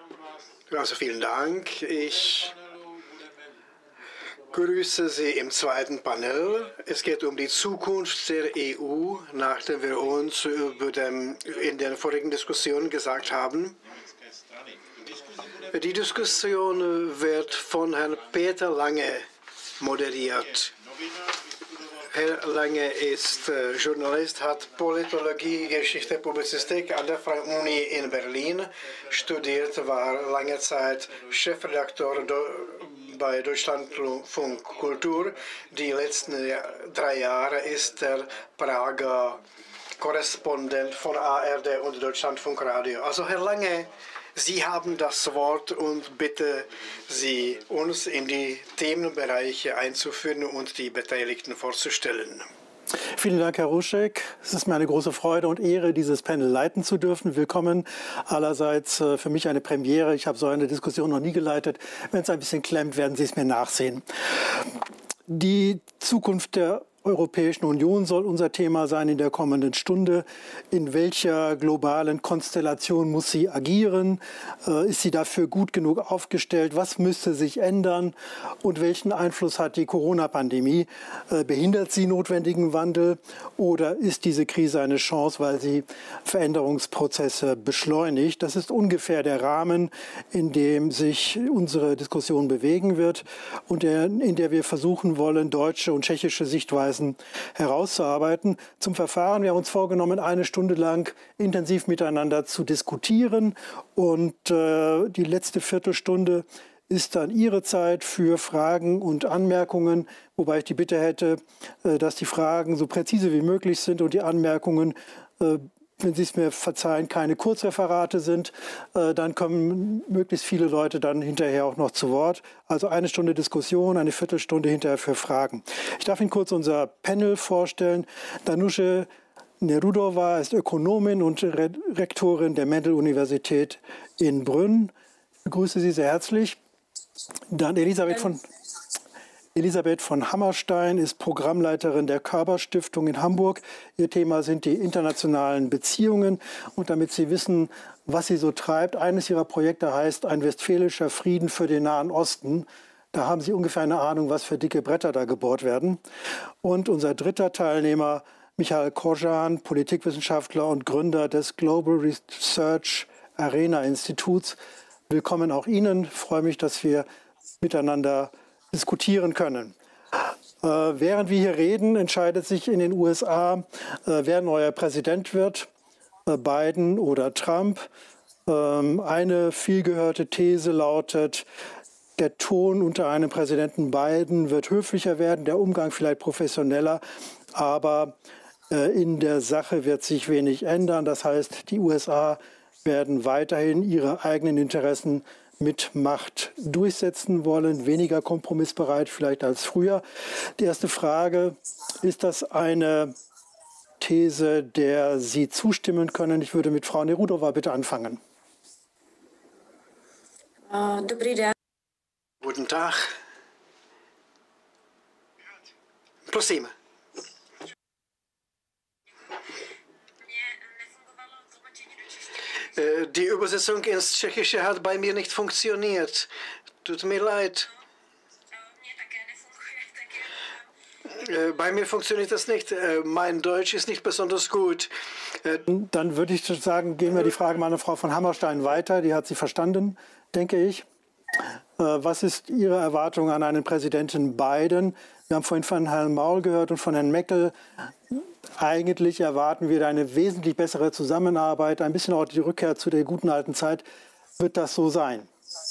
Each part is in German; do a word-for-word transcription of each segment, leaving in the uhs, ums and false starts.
Also vielen Dank. Ich grüße Sie im zweiten Panel. Es geht um die Zukunft der E U, nachdem wir uns über dem, in den vorigen Diskussionen gesagt haben. Die Diskussion wird von Herrn Peter Lange moderiert. Herr Lange ist äh, Journalist, hat Politologie, Geschichte, Publizistik an der Freien Uni in Berlin studiert, war lange Zeit Chefredakteur do, bei Deutschlandfunk Kultur. Die letzten drei Jahre ist er Prager Korrespondent von A R D und Deutschlandfunk Radio. Also Herr Lange, Sie haben das Wort und bitte Sie uns in die Themenbereiche einzuführen und die Beteiligten vorzustellen. Vielen Dank, Herr Ruschek. Es ist mir eine große Freude und Ehre, dieses Panel leiten zu dürfen. Willkommen. Allerseits für mich eine Premiere. Ich habe so eine Diskussion noch nie geleitet. Wenn es ein bisschen klemmt, werden Sie es mir nachsehen. Die Zukunft der Europäischen Union soll unser Thema sein in der kommenden Stunde. In welcher globalen Konstellation muss sie agieren? Äh, ist sie dafür gut genug aufgestellt? Was müsste sich ändern? Und welchen Einfluss hat die Corona-Pandemie? Äh, behindert sie notwendigen Wandel? Oder ist diese Krise eine Chance, weil sie Veränderungsprozesse beschleunigt? Das ist ungefähr der Rahmen, in dem sich unsere Diskussion bewegen wird und der, in der wir versuchen wollen, deutsche und tschechische Sichtweisen herauszuarbeiten. Zum Verfahren: Wir haben uns vorgenommen, eine Stunde lang intensiv miteinander zu diskutieren. Und äh, die letzte Viertelstunde ist dann Ihre Zeit für Fragen und Anmerkungen, wobei ich die Bitte hätte, äh, dass die Fragen so präzise wie möglich sind und die Anmerkungen, äh, wenn Sie es mir verzeihen, keine Kurzreferate sind, äh, dann kommen möglichst viele Leute dann hinterher auch noch zu Wort. Also eine Stunde Diskussion, eine Viertelstunde hinterher für Fragen. Ich darf Ihnen kurz unser Panel vorstellen. Danuše Nerudová ist Ökonomin und Re Rektorin der Mendel-Universität in Brünn. Ich begrüße Sie sehr herzlich. Dann Elisabeth von... Elisabeth von Hammerstein ist Programmleiterin der Körber-Stiftung in Hamburg. Ihr Thema sind die internationalen Beziehungen. Und damit Sie wissen, was sie so treibt, eines ihrer Projekte heißt Ein westfälischer Frieden für den Nahen Osten. Da haben Sie ungefähr eine Ahnung, was für dicke Bretter da gebohrt werden. Und unser dritter Teilnehmer, Michael Korjan, Politikwissenschaftler und Gründer des Global Research Arena Instituts. Willkommen auch Ihnen. Ich freue mich, dass wir miteinander diskutieren können. Äh, während wir hier reden, entscheidet sich in den U S A, äh, wer neuer Präsident wird, äh, Biden oder Trump. Ähm, eine vielgehörte These lautet, der Ton unter einem Präsidenten Biden wird höflicher werden, der Umgang vielleicht professioneller, aber äh, in der Sache wird sich wenig ändern. Das heißt, die U S A werden weiterhin ihre eigenen Interessen mit Macht durchsetzen wollen, weniger kompromissbereit vielleicht als früher. Die erste Frage: Ist das eine These, der Sie zustimmen können? Ich würde mit Frau Nerudová bitte anfangen. Uh, Guten Tag. Prosím. Die Übersetzung ins Tschechische hat bei mir nicht funktioniert. Tut mir leid. Bei mir funktioniert das nicht. Mein Deutsch ist nicht besonders gut. Dann würde ich sagen, gehen wir die Frage mal an Frau von Hammerstein weiter. Die hat sie verstanden, denke ich. Was ist Ihre Erwartung an einen Präsidenten Biden? Wir haben vorhin von Herrn Maul gehört und von Herrn Meckel. Eigentlich erwarten wir eine wesentlich bessere Zusammenarbeit, ein bisschen auch die Rückkehr zu der guten alten Zeit. Wird das so sein?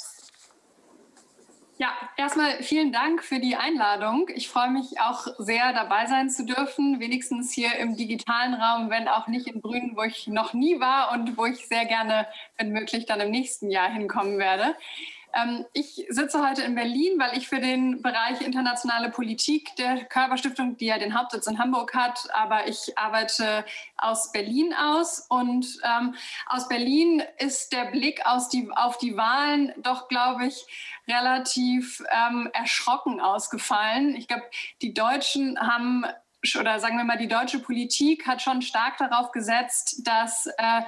Ja, erstmal vielen Dank für die Einladung. Ich freue mich auch sehr, dabei sein zu dürfen, wenigstens hier im digitalen Raum, wenn auch nicht in Brünn, wo ich noch nie war und wo ich sehr gerne, wenn möglich, dann im nächsten Jahr hinkommen werde. Ähm, ich sitze heute in Berlin, weil ich für den Bereich internationale Politik der Körber-Stiftung, die ja den Hauptsitz in Hamburg hat, aber ich arbeite aus Berlin aus. Und ähm, aus Berlin ist der Blick aus die, auf die Wahlen doch, glaube ich, relativ ähm, erschrocken ausgefallen. Ich glaube, die Deutschen haben, oder sagen wir mal, die deutsche Politik hat schon stark darauf gesetzt, dass äh,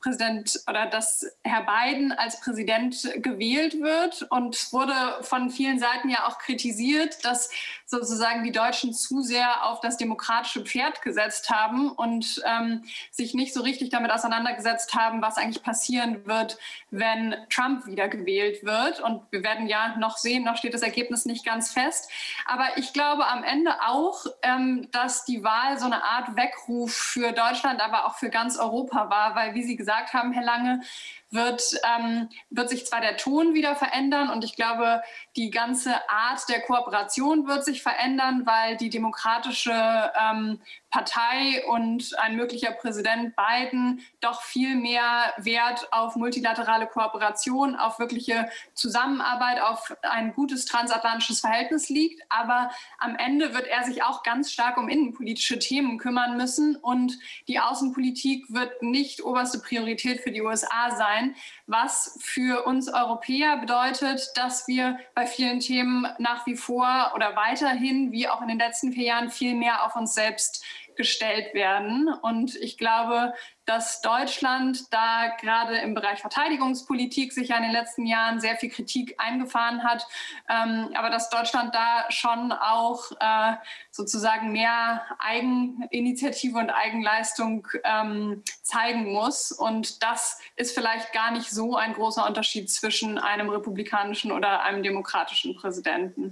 Präsident oder dass Herr Biden als Präsident gewählt wird. Und es wurde von vielen Seiten ja auch kritisiert, dass sozusagen die Deutschen zu sehr auf das demokratische Pferd gesetzt haben und ähm, sich nicht so richtig damit auseinandergesetzt haben, was eigentlich passieren wird, wenn Trump wieder gewählt wird. Und wir werden ja noch sehen, noch steht das Ergebnis nicht ganz fest. Aber ich glaube am Ende auch, ähm, dass die Wahl so eine Art Weckruf für Deutschland, aber auch für ganz Europa war, weil, wie Sie gesagt haben, Herr Lange, wird, ähm, wird sich zwar der Ton wieder verändern und ich glaube, die ganze Art der Kooperation wird sich verändern, weil die Demokratische ähm, Partei und ein möglicher Präsident Biden doch viel mehr Wert auf multilaterale Kooperation, auf wirkliche Zusammenarbeit, auf ein gutes transatlantisches Verhältnis liegt. Aber am Ende wird er sich auch ganz stark um innenpolitische Themen kümmern müssen und die Außenpolitik wird nicht oberste Priorität für die U S A sein, was für uns Europäer bedeutet, dass wir bei vielen Themen nach wie vor oder weiterhin, wie auch in den letzten vier Jahren, viel mehr auf uns selbst gestellt werden. Und ich glaube, dass Deutschland da gerade im Bereich Verteidigungspolitik sich ja in den letzten Jahren sehr viel Kritik eingefahren hat, ähm, aber dass Deutschland da schon auch äh, sozusagen mehr Eigeninitiative und Eigenleistung ähm, zeigen muss. Und das ist vielleicht gar nicht so ein großer Unterschied zwischen einem republikanischen oder einem demokratischen Präsidenten.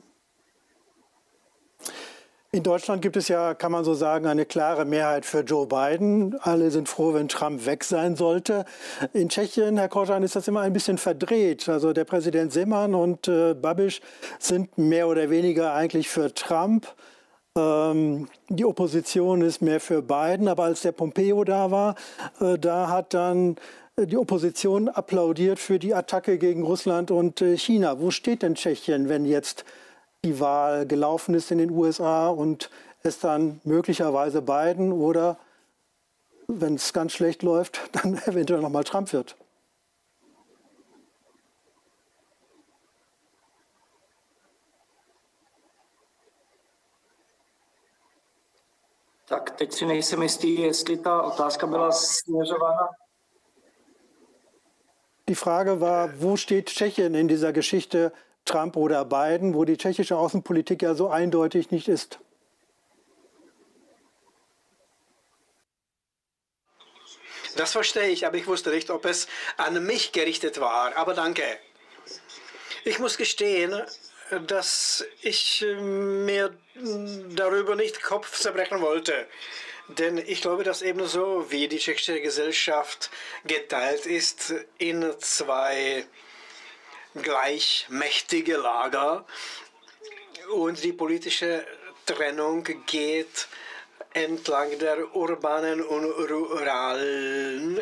In Deutschland gibt es ja, kann man so sagen, eine klare Mehrheit für Joe Biden. Alle sind froh, wenn Trump weg sein sollte. In Tschechien, Herr Korjan, ist das immer ein bisschen verdreht. Also der Präsident Zeman und äh, Babiš sind mehr oder weniger eigentlich für Trump. Ähm, die Opposition ist mehr für Biden. Aber als der Pompeo da war, äh, da hat dann die Opposition applaudiert für die Attacke gegen Russland und äh, China. Wo steht denn Tschechien, wenn jetzt die Wahl gelaufen ist in den U S A und es dann möglicherweise Biden oder, wenn es ganz schlecht läuft, dann eventuell nochmal Trump wird? Tak teď si nejsem jistý, jestli ta otázka byla směřována. Die Frage war, wo steht Tschechien in dieser Geschichte Trump oder Biden, wo die tschechische Außenpolitik ja so eindeutig nicht ist? Das verstehe ich, aber ich wusste nicht, ob es an mich gerichtet war. Aber danke. Ich muss gestehen, dass ich mir darüber nicht Kopf zerbrechen wollte. Denn ich glaube, dass ebenso wie die tschechische Gesellschaft geteilt ist in zwei gleichmächtige Lager und die politische Trennung geht entlang der urbanen und ruralen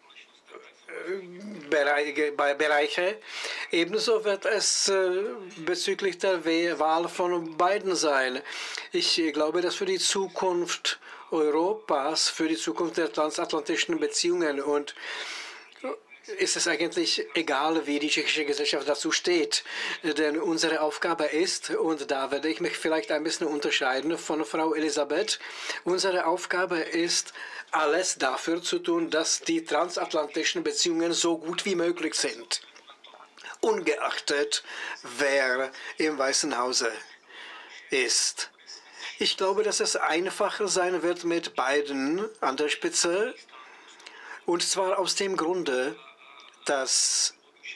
Bereiche. Ebenso wird es bezüglich der Wahl von Biden sein. Ich glaube, dass für die Zukunft Europas, für die Zukunft der transatlantischen Beziehungen und ist es eigentlich egal, wie die tschechische Gesellschaft dazu steht. Denn unsere Aufgabe ist, und da werde ich mich vielleicht ein bisschen unterscheiden von Frau Elisabeth, unsere Aufgabe ist, alles dafür zu tun, dass die transatlantischen Beziehungen so gut wie möglich sind. Ungeachtet, wer im Weißen Hause ist. Ich glaube, dass es einfacher sein wird mit Biden an der Spitze. Und zwar aus dem Grunde, dass,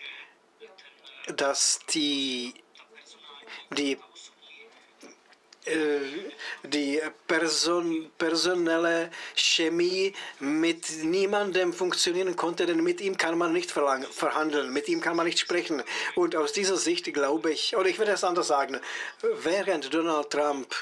dass die, die, äh, die Person, personelle Chemie mit niemandem funktionieren konnte, denn mit ihm kann man nicht verhandeln, mit ihm kann man nicht sprechen. Und aus dieser Sicht glaube ich, oder ich werde es anders sagen, während Donald Trump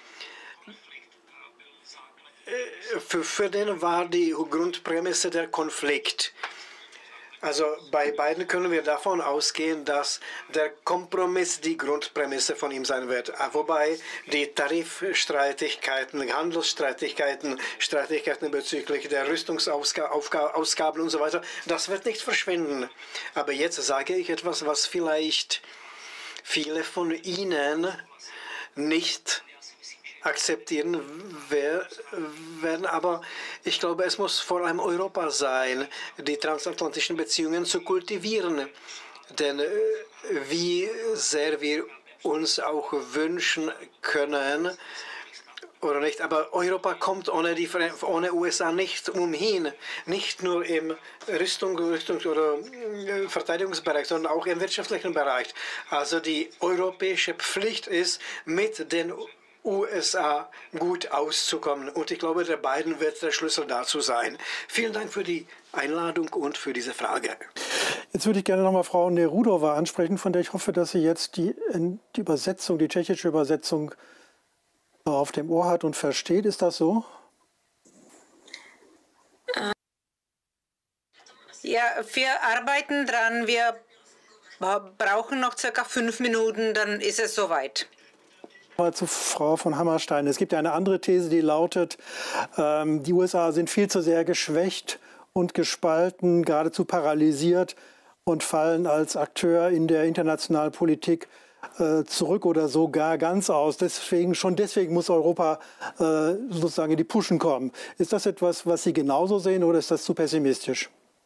Für, für den war die Grundprämisse der Konflikt. Also bei beiden können wir davon ausgehen, dass der Kompromiss die Grundprämisse von ihm sein wird. Wobei die Tarifstreitigkeiten, Handelsstreitigkeiten, Streitigkeiten bezüglich der Rüstungsausgaben und so weiter, das wird nicht verschwinden. Aber jetzt sage ich etwas, was vielleicht viele von Ihnen nicht akzeptieren werden. Aber ich glaube, es muss vor allem Europa sein, die transatlantischen Beziehungen zu kultivieren. Denn wie sehr wir uns auch wünschen können, oder nicht, aber Europa kommt ohne, die, ohne U S A nicht umhin, nicht nur im Rüstung, Rüstungs- oder Verteidigungsbereich, sondern auch im wirtschaftlichen Bereich. Also die europäische Pflicht ist, mit den U S A gut auszukommen. Und ich glaube, der Biden wird der Schlüssel dazu sein. Vielen Dank für die Einladung und für diese Frage. Jetzt würde ich gerne noch mal Frau Nerudova ansprechen, von der ich hoffe, dass sie jetzt die, die Übersetzung, die tschechische Übersetzung auf dem Ohr hat und versteht. Ist das so? Ja, wir arbeiten dran. Wir brauchen noch circa fünf Minuten, dann ist es soweit. Mal zu Frau von Hammerstein. Es gibt ja eine andere These, die lautet, ähm, die U S A sind viel zu sehr geschwächt und gespalten, geradezu paralysiert und fallen als Akteur in der internationalen Politik zurück oder sogar ganz aus. Deswegen, schon deswegen muss Europa äh, sozusagen in die Puschen kommen. Ist das etwas, was Sie genauso sehen, oder ist das zu pessimistisch?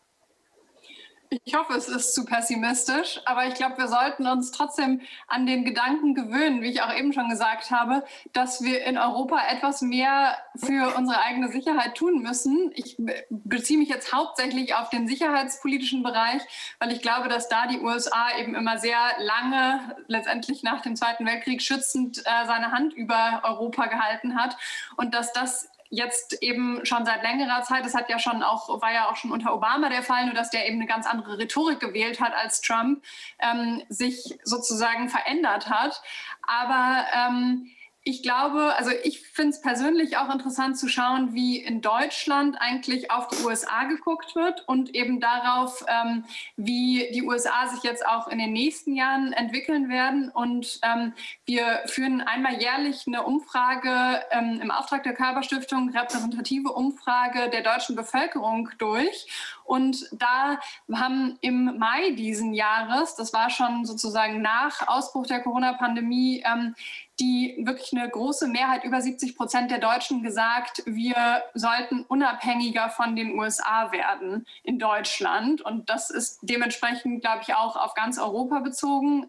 Ich hoffe, es ist zu pessimistisch, aber ich glaube, wir sollten uns trotzdem an den Gedanken gewöhnen, wie ich auch eben schon gesagt habe, dass wir in Europa etwas mehr für unsere eigene Sicherheit tun müssen. Ich beziehe mich jetzt hauptsächlich auf den sicherheitspolitischen Bereich, weil ich glaube, dass da die U S A eben immer sehr lange, letztendlich nach dem Zweiten Weltkrieg, schützend äh, seine Hand über Europa gehalten hat und dass das jetzt eben schon seit längerer Zeit, das hat ja schon auch, war ja auch schon unter Obama der Fall, nur dass der eben eine ganz andere Rhetorik gewählt hat als Trump, ähm, sich sozusagen verändert hat. Aber ähm, ich glaube, also ich finde es persönlich auch interessant zu schauen, wie in Deutschland eigentlich auf die U S A geguckt wird und eben darauf, ähm, wie die U S A sich jetzt auch in den nächsten Jahren entwickeln werden. Und ähm, wir führen einmal jährlich eine Umfrage ähm, im Auftrag der Körper-Stiftung, repräsentative Umfrage der deutschen Bevölkerung durch. Und da haben im Mai diesen Jahres, das war schon sozusagen nach Ausbruch der Corona-Pandemie, ähm, die wirklich eine große Mehrheit, über siebzig Prozent der Deutschen gesagt, wir sollten unabhängiger von den U S A werden in Deutschland. Und das ist dementsprechend, glaube ich, auch auf ganz Europa bezogen.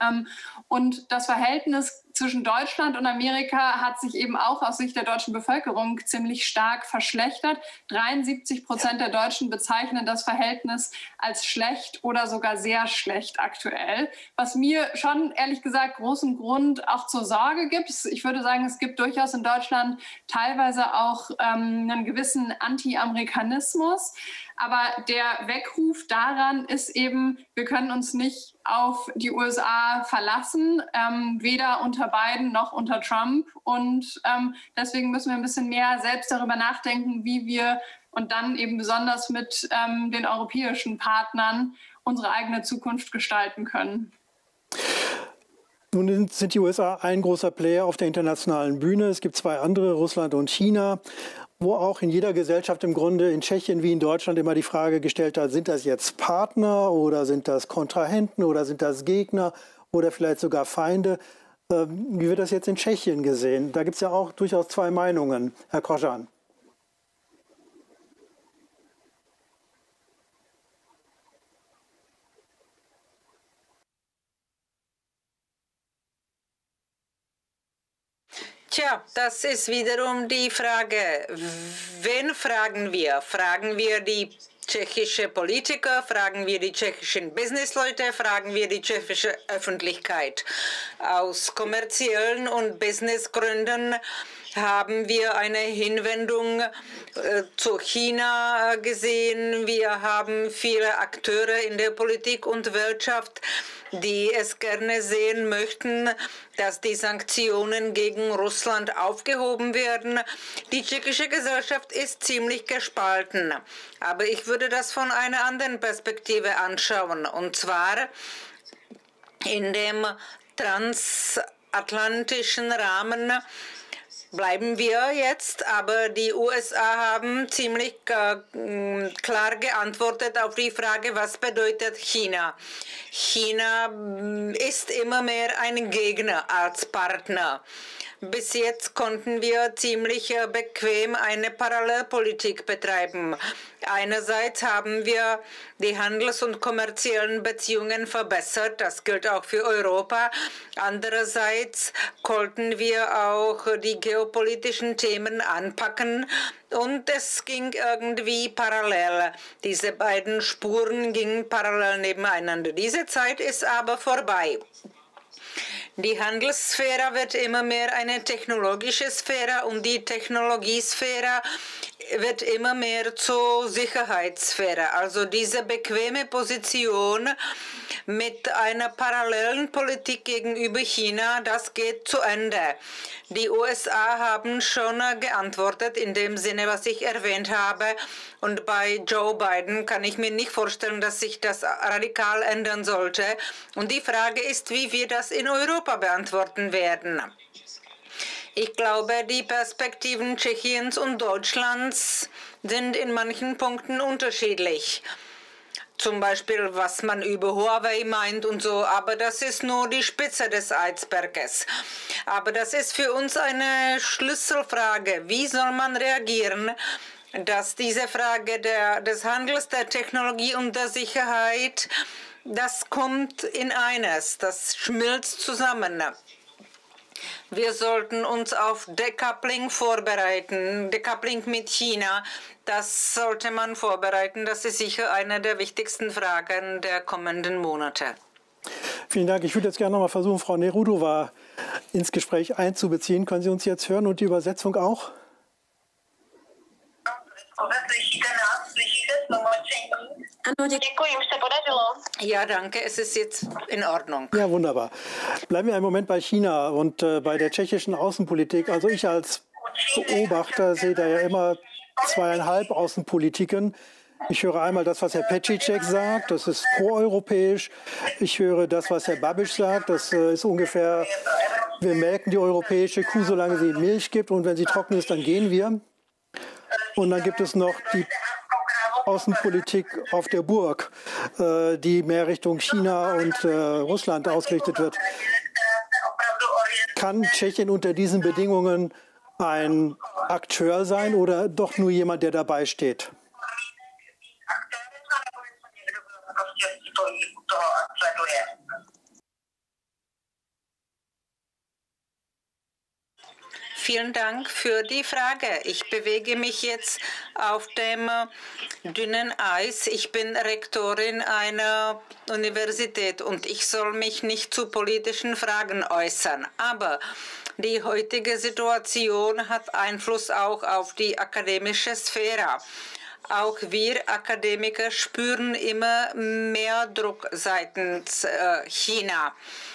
Und das Verhältnis zwischen Deutschland und Amerika hat sich eben auch aus Sicht der deutschen Bevölkerung ziemlich stark verschlechtert. dreiundsiebzig Prozent der Deutschen bezeichnen das Verhältnis als schlecht oder sogar sehr schlecht aktuell, was mir schon ehrlich gesagt großen Grund auch zur Sorge gibt. Ich würde sagen, es gibt durchaus in Deutschland teilweise auch ähm, einen gewissen Anti-Amerikanismus. Aber der Weckruf daran ist eben, wir können uns nicht auf die U S A verlassen, ähm, weder unter Biden noch unter Trump. Und ähm, deswegen müssen wir ein bisschen mehr selbst darüber nachdenken, wie wir und dann eben besonders mit ähm, den europäischen Partnern unsere eigene Zukunft gestalten können. Nun sind die U S A ein großer Player auf der internationalen Bühne. Es gibt zwei andere, Russland und China, wo auch in jeder Gesellschaft im Grunde, in Tschechien wie in Deutschland, immer die Frage gestellt hat, sind das jetzt Partner oder sind das Kontrahenten oder sind das Gegner oder vielleicht sogar Feinde? Wie wird das jetzt in Tschechien gesehen? Da gibt es ja auch durchaus zwei Meinungen, Herr Kožan. Tja, das ist wiederum die Frage, wen fragen wir? Fragen wir die tschechische Politiker, fragen wir die tschechischen Businessleute, fragen wir die tschechische Öffentlichkeit. Aus kommerziellen und Businessgründen haben wir eine Hinwendung äh, zu China gesehen. Wir haben viele Akteure in der Politik und Wirtschaft, die es gerne sehen möchten, dass die Sanktionen gegen Russland aufgehoben werden. Die tschechische Gesellschaft ist ziemlich gespalten. Aber ich würde das von einer anderen Perspektive anschauen. Und zwar in dem transatlantischen Rahmen, bleiben wir jetzt, aber die U S A haben ziemlich äh, klar geantwortet auf die Frage, was bedeutet China. China ist immer mehr ein Gegner als Partner. Bis jetzt konnten wir ziemlich bequem eine Parallelpolitik betreiben. Einerseits haben wir die handels- und kommerziellen Beziehungen verbessert, das gilt auch für Europa. Andererseits konnten wir auch die geopolitischen Themen anpacken und es ging irgendwie parallel. Diese beiden Spuren gingen parallel nebeneinander. Diese Zeit ist aber vorbei. Die Handelssphäre wird immer mehr eine technologische Sphäre und die Technologiesphäre wird immer mehr zur Sicherheitssphäre. Also diese bequeme Position mit einer parallelen Politik gegenüber China, das geht zu Ende. Die U S A haben schon geantwortet in dem Sinne, was ich erwähnt habe. Und bei Joe Biden kann ich mir nicht vorstellen, dass sich das radikal ändern sollte. Und die Frage ist, wie wir das in Europa beantworten werden. Ich glaube, die Perspektiven Tschechiens und Deutschlands sind in manchen Punkten unterschiedlich. Zum Beispiel, was man über Huawei meint und so, aber das ist nur die Spitze des Eisberges. Aber das ist für uns eine Schlüsselfrage. Wie soll man reagieren, dass diese Frage der, des Handels, der Technologie und der Sicherheit, das kommt in eines, das schmilzt zusammen. Wir sollten uns auf Decoupling vorbereiten, Decoupling mit China. Das sollte man vorbereiten. Das ist sicher eine der wichtigsten Fragen der kommenden Monate. Vielen Dank. Ich würde jetzt gerne noch mal versuchen, Frau Nerudova ins Gespräch einzubeziehen. Können Sie uns jetzt hören und die Übersetzung auch? Ja, danke. Es ist jetzt in Ordnung. Ja, wunderbar. Bleiben wir einen Moment bei China und äh, bei der tschechischen Außenpolitik. Also ich als Beobachter sehe da ja immer zweieinhalb Außenpolitiken. Ich höre einmal das, was Herr Petříček sagt, das ist proeuropäisch. Ich höre das, was Herr Babiš sagt, das äh, ist ungefähr, wir melken die europäische Kuh, solange sie Milch gibt, und wenn sie trocken ist, dann gehen wir. Und dann gibt es noch die Außenpolitik auf der Burg, äh, die mehr Richtung China und äh, Russland ausgerichtet wird. Kann Tschechien unter diesen Bedingungen ein Akteur sein oder doch nur jemand, der dabei steht? Vielen Dank für die Frage. Ich bewege mich jetzt auf dem dünnen Eis. Ich bin Rektorin einer Universität und ich soll mich nicht zu politischen Fragen äußern. Aber die heutige Situation hat Einfluss auch auf die akademische Sphäre. Auch wir Akademiker spüren immer mehr Druck seitens äh, China.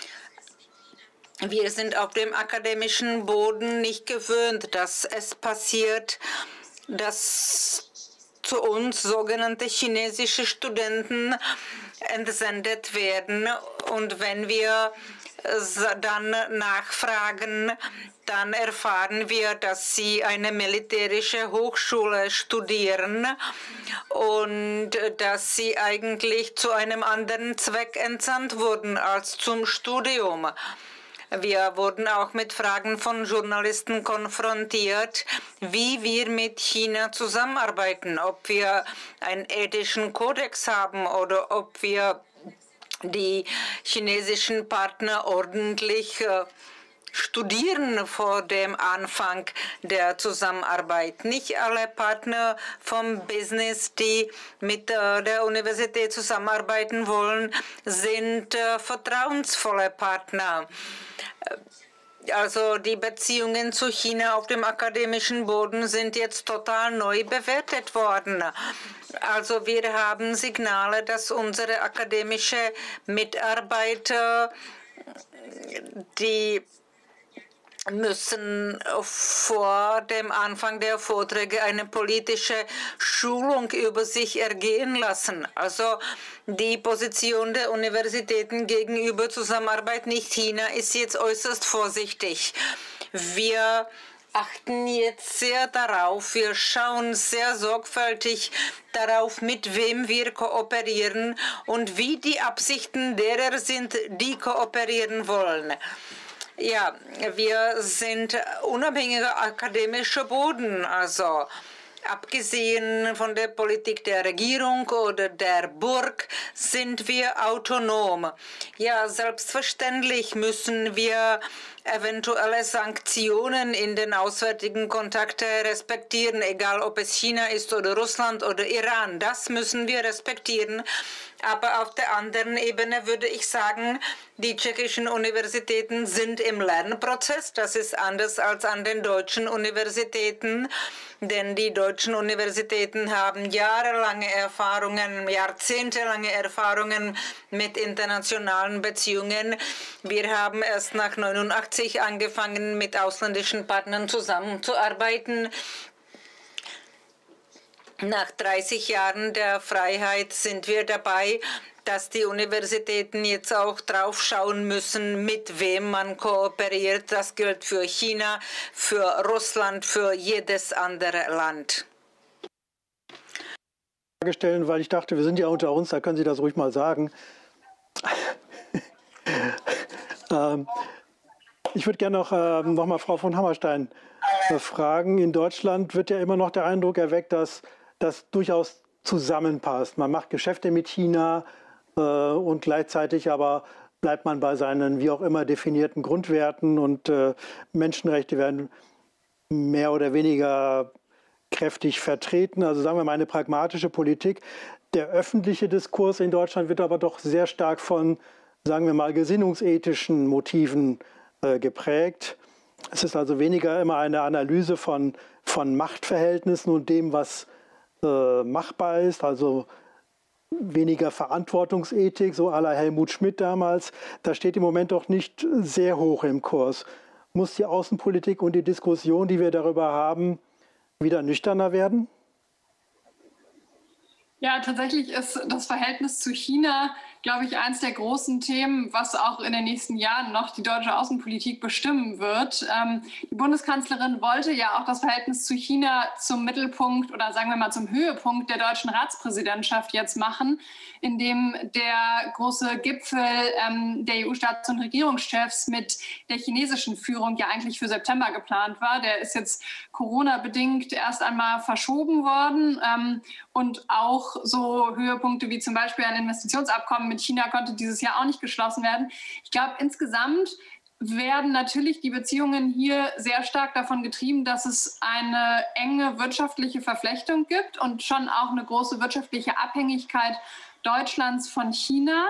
Wir sind auf dem akademischen Boden nicht gewöhnt, dass es passiert, dass zu uns sogenannte chinesische Studenten entsendet werden. Und wenn wir dann nachfragen, dann erfahren wir, dass sie eine militärische Hochschule studieren und dass sie eigentlich zu einem anderen Zweck entsandt wurden als zum Studium. Wir wurden auch mit Fragen von Journalisten konfrontiert, wie wir mit China zusammenarbeiten, ob wir einen ethischen Kodex haben oder ob wir die chinesischen Partner ordentlich äh, studieren vor dem Anfang der Zusammenarbeit. Nicht alle Partner vom Business, die mit äh, der Universität zusammenarbeiten wollen, sind äh, vertrauensvolle Partner. Also die Beziehungen zu China auf dem akademischen Boden sind jetzt total neu bewertet worden. Also wir haben Signale, dass unsere akademische Mitarbeiter, die müssen vor dem Anfang der Vorträge eine politische Schulung über sich ergehen lassen. Also die Position der Universitäten gegenüber Zusammenarbeit mit China ist jetzt äußerst vorsichtig. Wir achten jetzt sehr darauf, wir schauen sehr sorgfältig darauf, mit wem wir kooperieren und wie die Absichten derer sind, die kooperieren wollen. Ja, wir sind unabhängiger akademischer Boden, also abgesehen von der Politik der Regierung oder der Burg sind wir autonom. Ja, selbstverständlich müssen wir eventuelle Sanktionen in den auswärtigen Kontakten respektieren, egal ob es China ist oder Russland oder Iran. Das müssen wir respektieren. Aber auf der anderen Ebene würde ich sagen, die tschechischen Universitäten sind im Lernprozess. Das ist anders als an den deutschen Universitäten, denn die deutschen Universitäten haben jahrelange Erfahrungen, jahrzehntelange Erfahrungen mit internationalen Beziehungen. Wir haben erst nach neunundachtzig angefangen, mit ausländischen Partnern zusammenzuarbeiten. Nach dreißig Jahren der Freiheit sind wir dabei, dass die Universitäten jetzt auch drauf schauen müssen, mit wem man kooperiert. Das gilt für China, für Russland, für jedes andere Land. Frage stellen, weil ich dachte, wir sind ja unter uns, da können Sie das ruhig mal sagen. ähm, ich würde gerne noch, äh, noch mal Frau von Hammerstein äh, fragen. In Deutschland wird ja immer noch der Eindruck erweckt, dass das durchaus zusammenpasst. Man macht Geschäfte mit China äh, und gleichzeitig aber bleibt man bei seinen wie auch immer definierten Grundwerten und äh, Menschenrechte werden mehr oder weniger kräftig vertreten. Also sagen wir mal eine pragmatische Politik. Der öffentliche Diskurs in Deutschland wird aber doch sehr stark von, sagen wir mal, gesinnungsethischen Motiven äh, geprägt. Es ist also weniger immer eine Analyse von, von Machtverhältnissen und dem, was äh, machbar ist, also weniger Verantwortungsethik, so à la Helmut Schmidt damals. Das steht im Moment doch nicht sehr hoch im Kurs. Muss die Außenpolitik und die Diskussion, die wir darüber haben, wieder nüchterner werden? Ja, tatsächlich ist das Verhältnis zu China, glaube ich, eines der großen Themen, was auch in den nächsten Jahren noch die deutsche Außenpolitik bestimmen wird. Ähm, die Bundeskanzlerin wollte ja auch das Verhältnis zu China zum Mittelpunkt oder sagen wir mal zum Höhepunkt der deutschen Ratspräsidentschaft jetzt machen, indem der große Gipfel ähm, der E U-Staats- und Regierungschefs mit der chinesischen Führung ja eigentlich für September geplant war. Der ist jetzt Corona-bedingt erst einmal verschoben worden ähm, und auch so Höhepunkte wie zum Beispiel ein Investitionsabkommen mit China konnte dieses Jahr auch nicht geschlossen werden. Ich glaube, insgesamt werden natürlich die Beziehungen hier sehr stark davon getrieben, dass es eine enge wirtschaftliche Verflechtung gibt und schon auch eine große wirtschaftliche Abhängigkeit Deutschlands von China.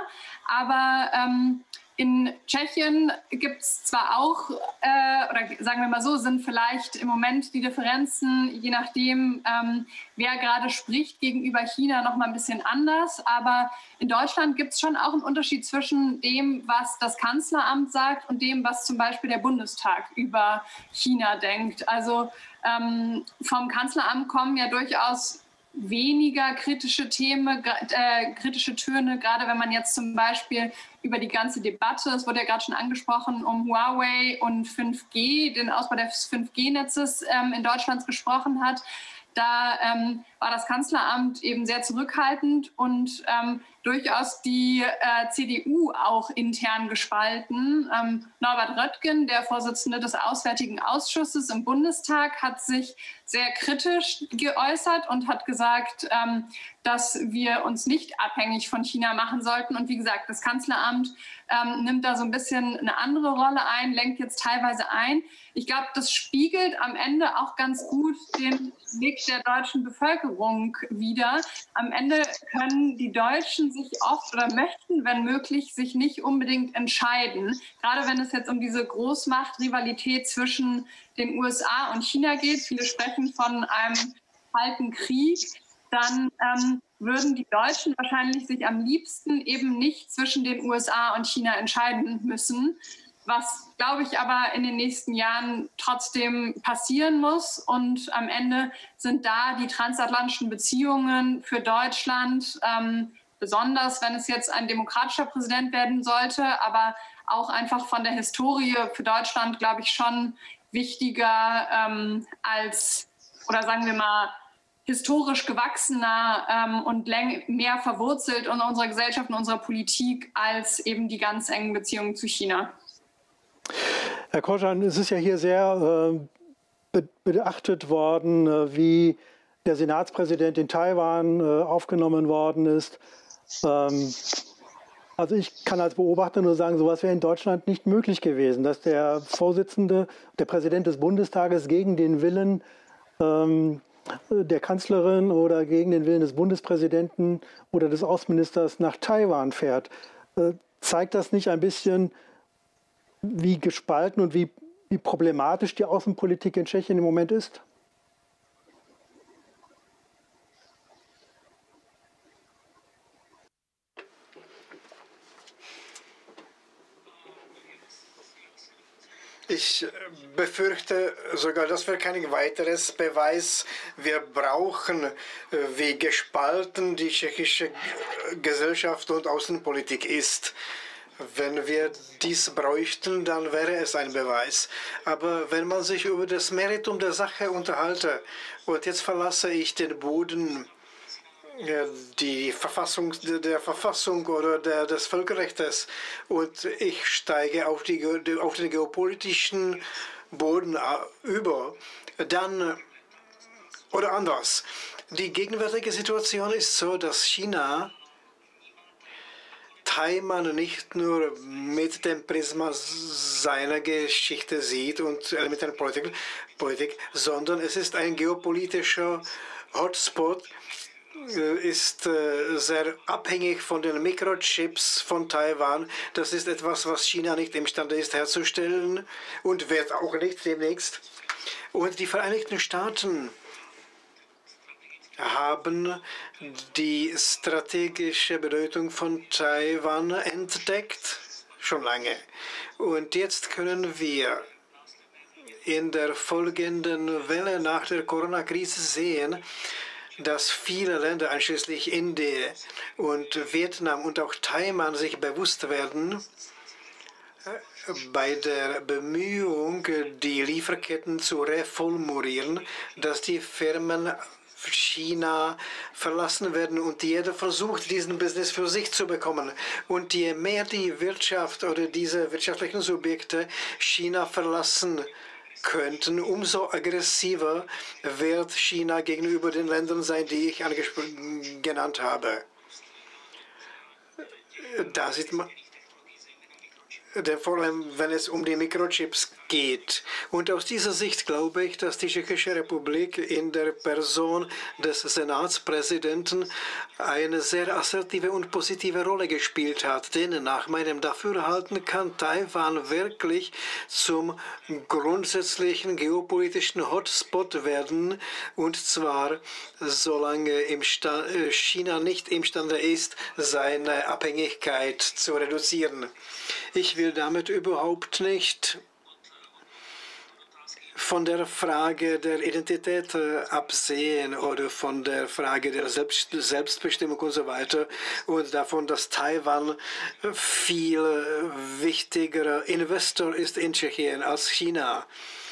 Aber ähm, in Tschechien gibt es zwar auch, äh, oder sagen wir mal so, sind vielleicht im Moment die Differenzen, je nachdem, ähm, wer gerade spricht, gegenüber China noch mal ein bisschen anders. Aber in Deutschland gibt es schon auch einen Unterschied zwischen dem, was das Kanzleramt sagt und dem, was zum Beispiel der Bundestag über China denkt. Also ähm, vom Kanzleramt kommen ja durchaus weniger kritische Themen, äh, kritische Töne, gerade wenn man jetzt zum Beispiel über die ganze Debatte, es wurde ja gerade schon angesprochen, um Huawei und fünf G, den Ausbau des fünf G Netzes ähm, in Deutschland gesprochen hat. Da ähm, war das Kanzleramt eben sehr zurückhaltend und ähm, durchaus die äh, C D U auch intern gespalten. Ähm, Norbert Röttgen, der Vorsitzende des Auswärtigen Ausschusses im Bundestag, hat sich sehr kritisch geäußert und hat gesagt, ähm, dass wir uns nicht abhängig von China machen sollten. Und wie gesagt, das Kanzleramt ähm, nimmt da so ein bisschen eine andere Rolle ein, lenkt jetzt teilweise ein. Ich glaube, das spiegelt am Ende auch ganz gut den Weg der deutschen Bevölkerung wider. Am Ende können die Deutschen sich oft oder möchten, wenn möglich, sich nicht unbedingt entscheiden. Gerade wenn es jetzt um diese Großmachtrivalität zwischen den U S A und China geht. Viele sprechen von einem kalten Krieg. Dann ähm, würden die Deutschen wahrscheinlich sich am liebsten eben nicht zwischen den U S A und China entscheiden müssen, was, glaube ich, aber in den nächsten Jahren trotzdem passieren muss. Und am Ende sind da die transatlantischen Beziehungen für Deutschland, ähm, besonders wenn es jetzt ein demokratischer Präsident werden sollte, aber auch einfach von der Historie für Deutschland, glaube ich, schon wichtiger ähm, als, oder sagen wir mal, historisch gewachsener ähm, und mehr verwurzelt in unserer Gesellschaft und unserer Politik als eben die ganz engen Beziehungen zu China. Herr Korjan, es ist ja hier sehr äh, beachtet worden, äh, wie der Senatspräsident in Taiwan äh, aufgenommen worden ist. Ähm, also ich kann als Beobachter nur sagen, sowas wäre in Deutschland nicht möglich gewesen, dass der Vorsitzende, der Präsident des Bundestages gegen den Willen ähm, der Kanzlerin oder gegen den Willen des Bundespräsidenten oder des Außenministers nach Taiwan fährt. Äh, zeigt das nicht ein bisschen, wie gespalten und wie, wie problematisch die Außenpolitik in Tschechien im Moment ist? Ich befürchte sogar, das wäre kein weiteres Beweis. Wir brauchen, wie gespalten die tschechische Gesellschaft und Außenpolitik ist. Wenn wir dies bräuchten, dann wäre es ein Beweis. Aber wenn man sich über das Meritum der Sache unterhalte, und jetzt verlasse ich den Boden die Verfassung, der Verfassung oder der, des Völkerrechts und ich steige auf, die, auf den geopolitischen Boden über, dann, oder anders. Die gegenwärtige Situation ist so, dass China Taiwan nicht nur mit dem Prisma seiner Geschichte sieht und mit der Politik, Politik, sondern es ist ein geopolitischer Hotspot, ist sehr abhängig von den Mikrochips von Taiwan. Das ist etwas, was China nicht imstande ist herzustellen und wird auch nicht demnächst. Und die Vereinigten Staaten haben die strategische Bedeutung von Taiwan entdeckt, schon lange. Und jetzt können wir in der folgenden Welle nach der Corona-Krise sehen, dass viele Länder, einschließlich Indien und Vietnam und auch Taiwan, sich bewusst werden, bei der Bemühung, die Lieferketten zu reformulieren, dass die Firmen China verlassen werden und jeder versucht, diesen Business für sich zu bekommen. Und je mehr die Wirtschaft oder diese wirtschaftlichen Subjekte China verlassen könnten, umso aggressiver wird China gegenüber den Ländern sein, die ich genannt habe. Da sieht man, vor allem wenn es um die Mikrochips geht. Und aus dieser Sicht glaube ich, dass die Tschechische Republik in der Person des Senatspräsidenten eine sehr assertive und positive Rolle gespielt hat. Denn nach meinem Dafürhalten kann Taiwan wirklich zum grundsätzlichen geopolitischen Hotspot werden. Und zwar, solange im China nicht imstande ist, seine Abhängigkeit zu reduzieren. Ich will damit überhaupt nicht von der Frage der Identität absehen oder von der Frage der Selbst Selbstbestimmung und so weiter und davon, dass Taiwan viel wichtigerer Investor ist in Tschechien als China.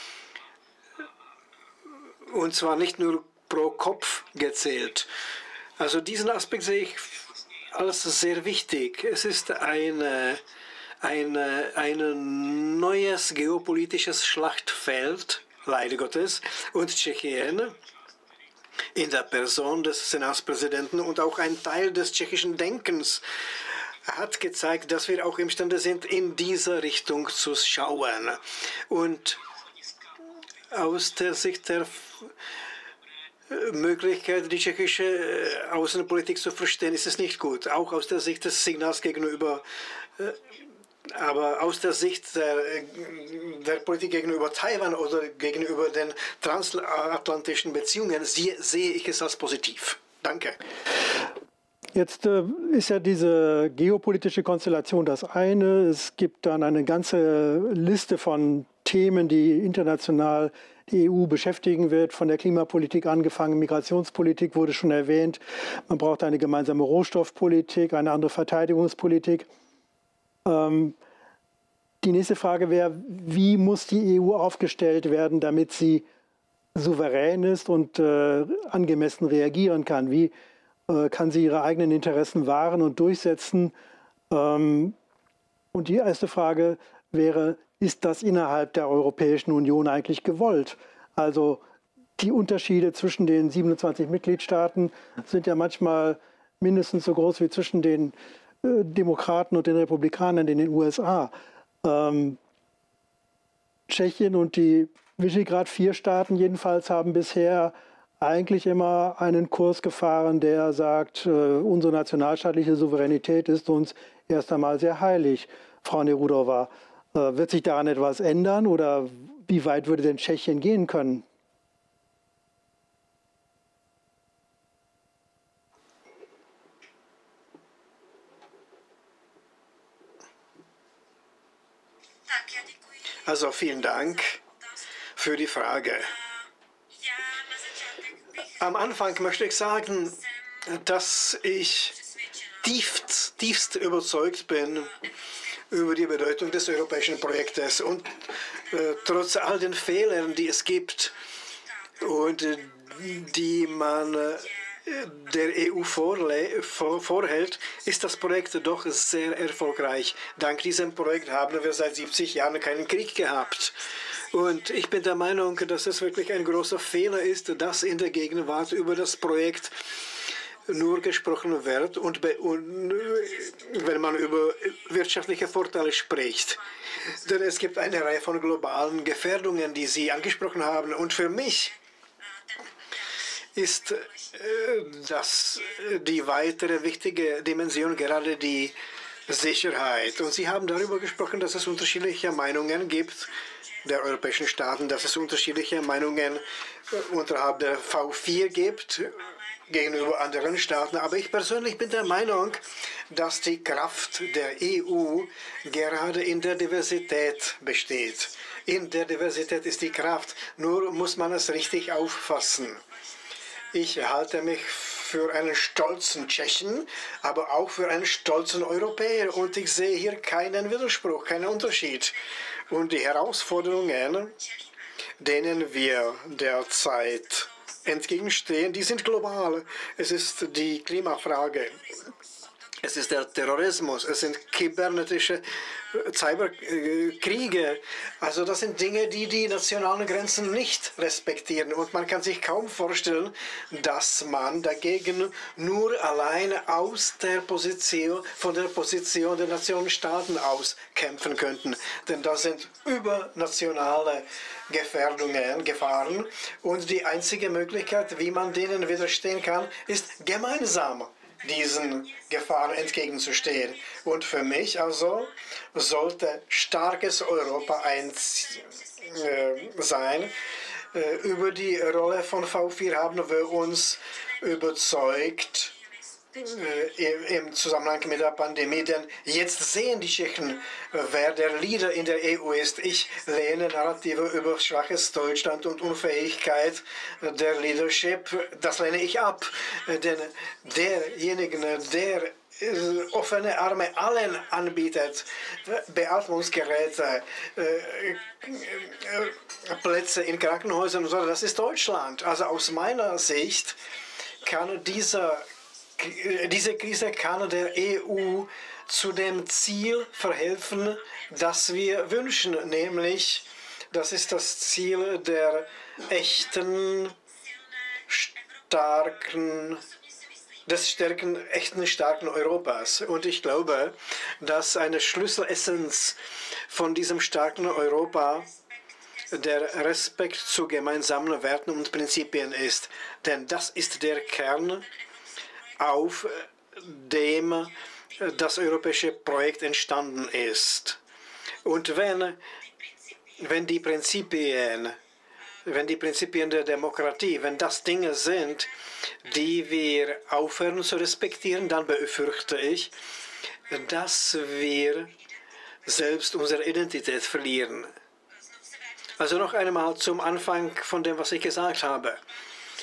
Und zwar nicht nur pro Kopf gezählt. Also diesen Aspekt sehe ich als sehr wichtig. Es ist eine Ein, ein neues geopolitisches Schlachtfeld, leider Gottes, und Tschechien in der Person des Senatspräsidenten und auch ein Teil des tschechischen Denkens hat gezeigt, dass wir auch imstande sind, in diese Richtung zu schauen. Und aus der Sicht der Möglichkeit, die tschechische Außenpolitik zu verstehen, ist es nicht gut. Auch aus der Sicht des Signals gegenüber Aber aus der Sicht der, der Politik gegenüber Taiwan oder gegenüber den transatlantischen Beziehungen sehe, sehe ich es als positiv. Danke. Jetzt äh, ist ja diese geopolitische Konstellation das eine. Es gibt dann eine ganze Liste von Themen, die international die E U beschäftigen wird, von der Klimapolitik angefangen, Migrationspolitik wurde schon erwähnt. Man braucht eine gemeinsame Rohstoffpolitik, eine andere Verteidigungspolitik. Ähm, die nächste Frage wäre, wie muss die E U aufgestellt werden, damit sie souverän ist und äh, angemessen reagieren kann? Wie äh, kann sie ihre eigenen Interessen wahren und durchsetzen? Ähm, und die erste Frage wäre, ist das innerhalb der Europäischen Union eigentlich gewollt? Also die Unterschiede zwischen den siebenundzwanzig Mitgliedstaaten sind ja manchmal mindestens so groß wie zwischen den äh, Demokraten und den Republikanern in den U S A. Ähm, Tschechien und die Visegrad vier Staaten jedenfalls haben bisher eigentlich immer einen Kurs gefahren, der sagt, äh, unsere nationalstaatliche Souveränität ist uns erst einmal sehr heilig. Frau Nerudova, äh, wird sich daran etwas ändern oder wie weit würde denn Tschechien gehen können? Also vielen Dank für die Frage. Am Anfang möchte ich sagen, dass ich tiefst, tiefst überzeugt bin über die Bedeutung des europäischen Projektes und äh, trotz all den Fehlern, die es gibt und äh, die man äh, der E U vorle vor vorhält, ist das Projekt doch sehr erfolgreich. Dank diesem Projekt haben wir seit siebzig Jahren keinen Krieg gehabt. Und ich bin der Meinung, dass es wirklich ein großer Fehler ist, dass in der Gegenwart über das Projekt nur gesprochen wird und, und wenn man über wirtschaftliche Vorteile spricht. Denn es gibt eine Reihe von globalen Gefährdungen, die Sie angesprochen haben. Und für mich ist das die weitere wichtige Dimension gerade die Sicherheit. Und Sie haben darüber gesprochen, dass es unterschiedliche Meinungen gibt der europäischen Staaten, dass es unterschiedliche Meinungen unterhalb der V vier gibt gegenüber anderen Staaten. Aber ich persönlich bin der Meinung, dass die Kraft der E U gerade in der Diversität besteht. In der Diversität ist die Kraft, nur muss man es richtig auffassen. Ich halte mich für einen stolzen Tschechen, aber auch für einen stolzen Europäer. Und ich sehe hier keinen Widerspruch, keinen Unterschied. Und die Herausforderungen, denen wir derzeit entgegenstehen, die sind global. Es ist die Klimafrage. Es ist der Terrorismus, es sind kybernetische Cyberkriege. Also das sind Dinge, die die nationalen Grenzen nicht respektieren. Und man kann sich kaum vorstellen, dass man dagegen nur allein aus der Position, von der Position der Nationalstaaten aus kämpfen könnten. Denn das sind übernationale Gefährdungen, Gefahren. Und die einzige Möglichkeit, wie man denen widerstehen kann, ist gemeinsam diesen Gefahren entgegenzustehen. Und für mich also sollte starkes Europa eins äh, sein. Äh, über die Rolle von V vier haben wir uns überzeugt äh, im Zusammenhang mit der Pandemie, denn jetzt sehen die Tschechen, wer der Leader in der E U ist. Ich lehne Narrative über schwaches Deutschland und Unfähigkeit der Leadership, das lehne ich ab, denn derjenige, der offene Arme allen anbietet, Beatmungsgeräte, Plätze in Krankenhäusern und so, das ist Deutschland. Also aus meiner Sicht kann dieser Diese Krise kann der E U zu dem Ziel verhelfen, das wir wünschen, nämlich das ist das Ziel der echten, starken, des stärken, echten, starken Europas. Und ich glaube, dass eine Schlüsselessenz von diesem starken Europa der Respekt zu gemeinsamen Werten und Prinzipien ist. Denn das ist der Kern, auf dem das europäische Projekt entstanden ist. Und wenn, wenn die Prinzipien, wenn die Prinzipien der Demokratie, wenn das Dinge sind, die wir aufhören zu respektieren, dann befürchte ich, dass wir selbst unsere Identität verlieren. Also noch einmal zum Anfang von dem, was ich gesagt habe.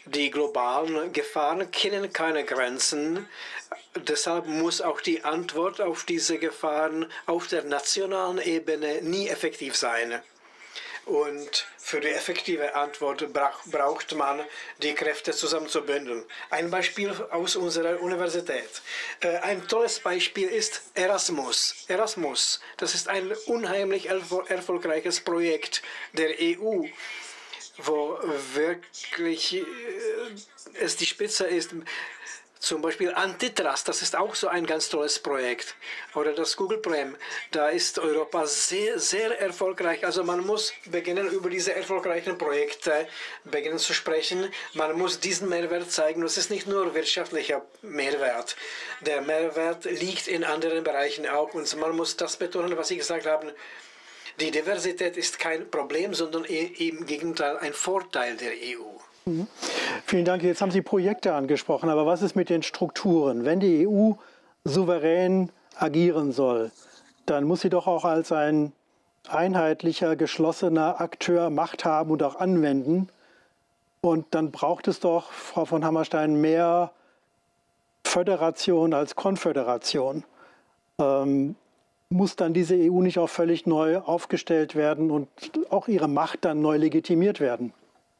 Die globalen Gefahren kennen keine Grenzen. Deshalb muss auch die Antwort auf diese Gefahren auf der nationalen Ebene nie effektiv sein. Und für die effektive Antwort braucht man die Kräfte zusammenzubündeln. Ein Beispiel aus unserer Universität. Ein tolles Beispiel ist Erasmus. Erasmus, das ist ein unheimlich erfolgreiches Projekt der E U, wo wirklich es die Spitze ist. Zum Beispiel Antitrust, das ist auch so ein ganz tolles Projekt. Oder das Google Prem, da ist Europa sehr, sehr erfolgreich. Also man muss beginnen, über diese erfolgreichen Projekte beginnen zu sprechen. Man muss diesen Mehrwert zeigen. Das ist nicht nur wirtschaftlicher Mehrwert. Der Mehrwert liegt in anderen Bereichen auch. Und man muss das betonen, was Sie gesagt haben. Die Diversität ist kein Problem, sondern im Gegenteil ein Vorteil der E U. Mhm. Vielen Dank. Jetzt haben Sie Projekte angesprochen, aber was ist mit den Strukturen? Wenn die E U souverän agieren soll, dann muss sie doch auch als ein einheitlicher, geschlossener Akteur Macht haben und auch anwenden. Und dann braucht es doch, Frau von Hammerstein, mehr Föderation als Konföderation. Ähm, muss dann diese E U nicht auch völlig neu aufgestellt werden und auch ihre Macht dann neu legitimiert werden?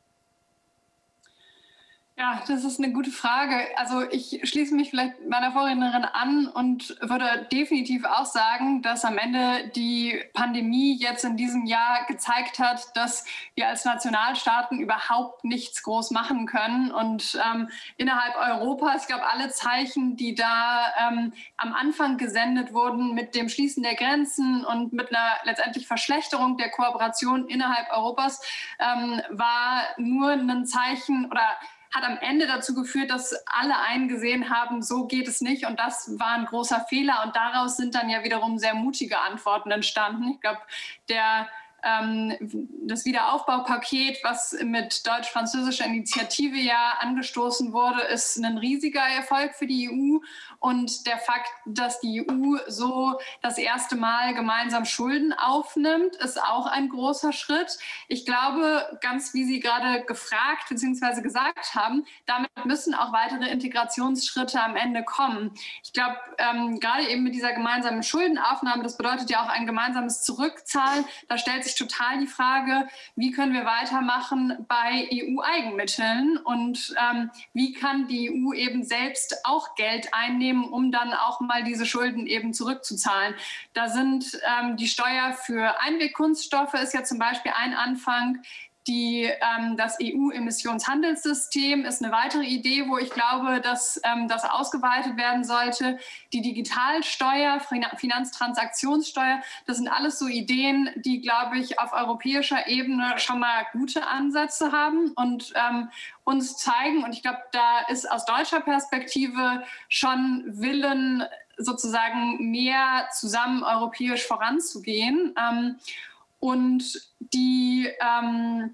Ja, das ist eine gute Frage. Also ich schließe mich vielleicht meiner Vorrednerin an und würde definitiv auch sagen, dass am Ende die Pandemie jetzt in diesem Jahr gezeigt hat, dass wir als Nationalstaaten überhaupt nichts groß machen können. Und ähm, innerhalb Europas, ich glaube, alle Zeichen, die da ähm, am Anfang gesendet wurden mit dem Schließen der Grenzen und mit einer letztendlich Verschlechterung der Kooperation innerhalb Europas, ähm, war nur ein Zeichen oder hat am Ende dazu geführt, dass alle eingesehen haben, so geht es nicht. Und das war ein großer Fehler. Und daraus sind dann ja wiederum sehr mutige Antworten entstanden. Ich glaube, der ähm, das Wiederaufbaupaket, was mit deutsch-französischer Initiative ja angestoßen wurde, ist ein riesiger Erfolg für die E U. Und der Fakt, dass die E U so das erste Mal gemeinsam Schulden aufnimmt, ist auch ein großer Schritt. Ich glaube, ganz wie Sie gerade gefragt bzw. gesagt haben, damit müssen auch weitere Integrationsschritte am Ende kommen. Ich glaube, ähm, gerade eben mit dieser gemeinsamen Schuldenaufnahme, das bedeutet ja auch ein gemeinsames Zurückzahlen, da stellt sich total die Frage, wie können wir weitermachen bei E U-Eigenmitteln und ähm, wie kann die E U eben selbst auch Geld einnehmen, um dann auch mal diese Schulden eben zurückzuzahlen. Da sind ähm, die Steuer für Einwegkunststoffe ist ja zum Beispiel ein Anfang. Die, ähm, das E U-Emissionshandelssystem ist eine weitere Idee, wo ich glaube, dass ähm, das ausgeweitet werden sollte. Die Digitalsteuer, Finanztransaktionssteuer, das sind alles so Ideen, die, glaube ich, auf europäischer Ebene schon mal gute Ansätze haben und ähm, uns zeigen. Und ich glaube, da ist aus deutscher Perspektive schon Willen, sozusagen mehr zusammen europäisch voranzugehen. Ähm, Und die ähm,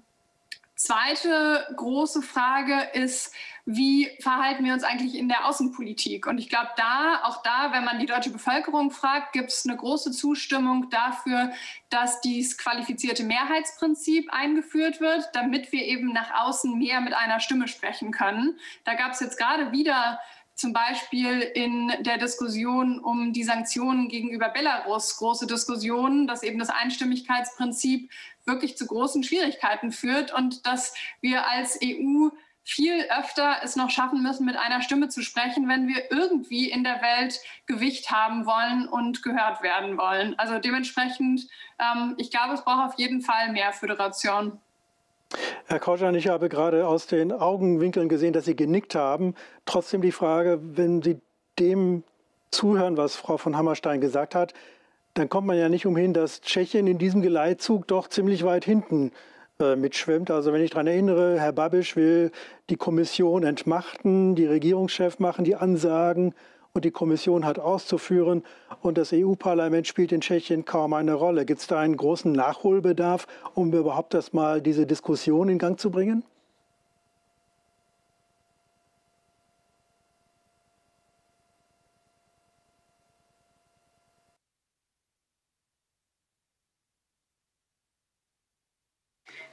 zweite große Frage ist, wie verhalten wir uns eigentlich in der Außenpolitik? Und ich glaube, da, auch da, wenn man die deutsche Bevölkerung fragt, gibt es eine große Zustimmung dafür, dass dieses qualifizierte Mehrheitsprinzip eingeführt wird, damit wir eben nach außen mehr mit einer Stimme sprechen können. Da gab es jetzt gerade wieder zum Beispiel in der Diskussion um die Sanktionen gegenüber Belarus große Diskussionen, dass eben das Einstimmigkeitsprinzip wirklich zu großen Schwierigkeiten führt und dass wir als E U viel öfter es noch schaffen müssen, mit einer Stimme zu sprechen, wenn wir irgendwie in der Welt Gewicht haben wollen und gehört werden wollen. Also dementsprechend, ähm, ich glaube, es braucht auf jeden Fall mehr Föderation. Herr Korjan, ich habe gerade aus den Augenwinkeln gesehen, dass Sie genickt haben. Trotzdem die Frage, wenn Sie dem zuhören, was Frau von Hammerstein gesagt hat, dann kommt man ja nicht umhin, dass Tschechien in diesem Geleitzug doch ziemlich weit hinten äh, mitschwimmt. Also wenn ich daran erinnere, Herr Babiš will die Kommission entmachten, die Regierungschef machen die Ansagen und die Kommission hat auszuführen und das E U-Parlament spielt in Tschechien kaum eine Rolle. Gibt es da einen großen Nachholbedarf, um überhaupt das mal diese Diskussion in Gang zu bringen?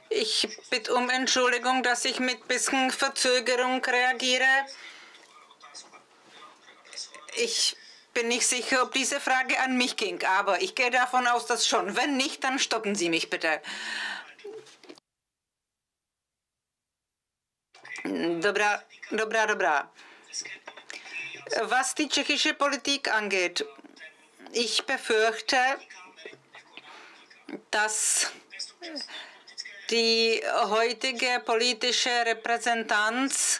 Ich bitte um Entschuldigung, dass ich mit bisschen Verzögerung reagiere. Ich bin nicht sicher, ob diese Frage an mich ging, aber ich gehe davon aus, dass schon. Wenn nicht, dann stoppen Sie mich bitte. Dobrá, dobrá, dobrá. Was die tschechische Politik angeht, ich befürchte, dass die heutige politische Repräsentanz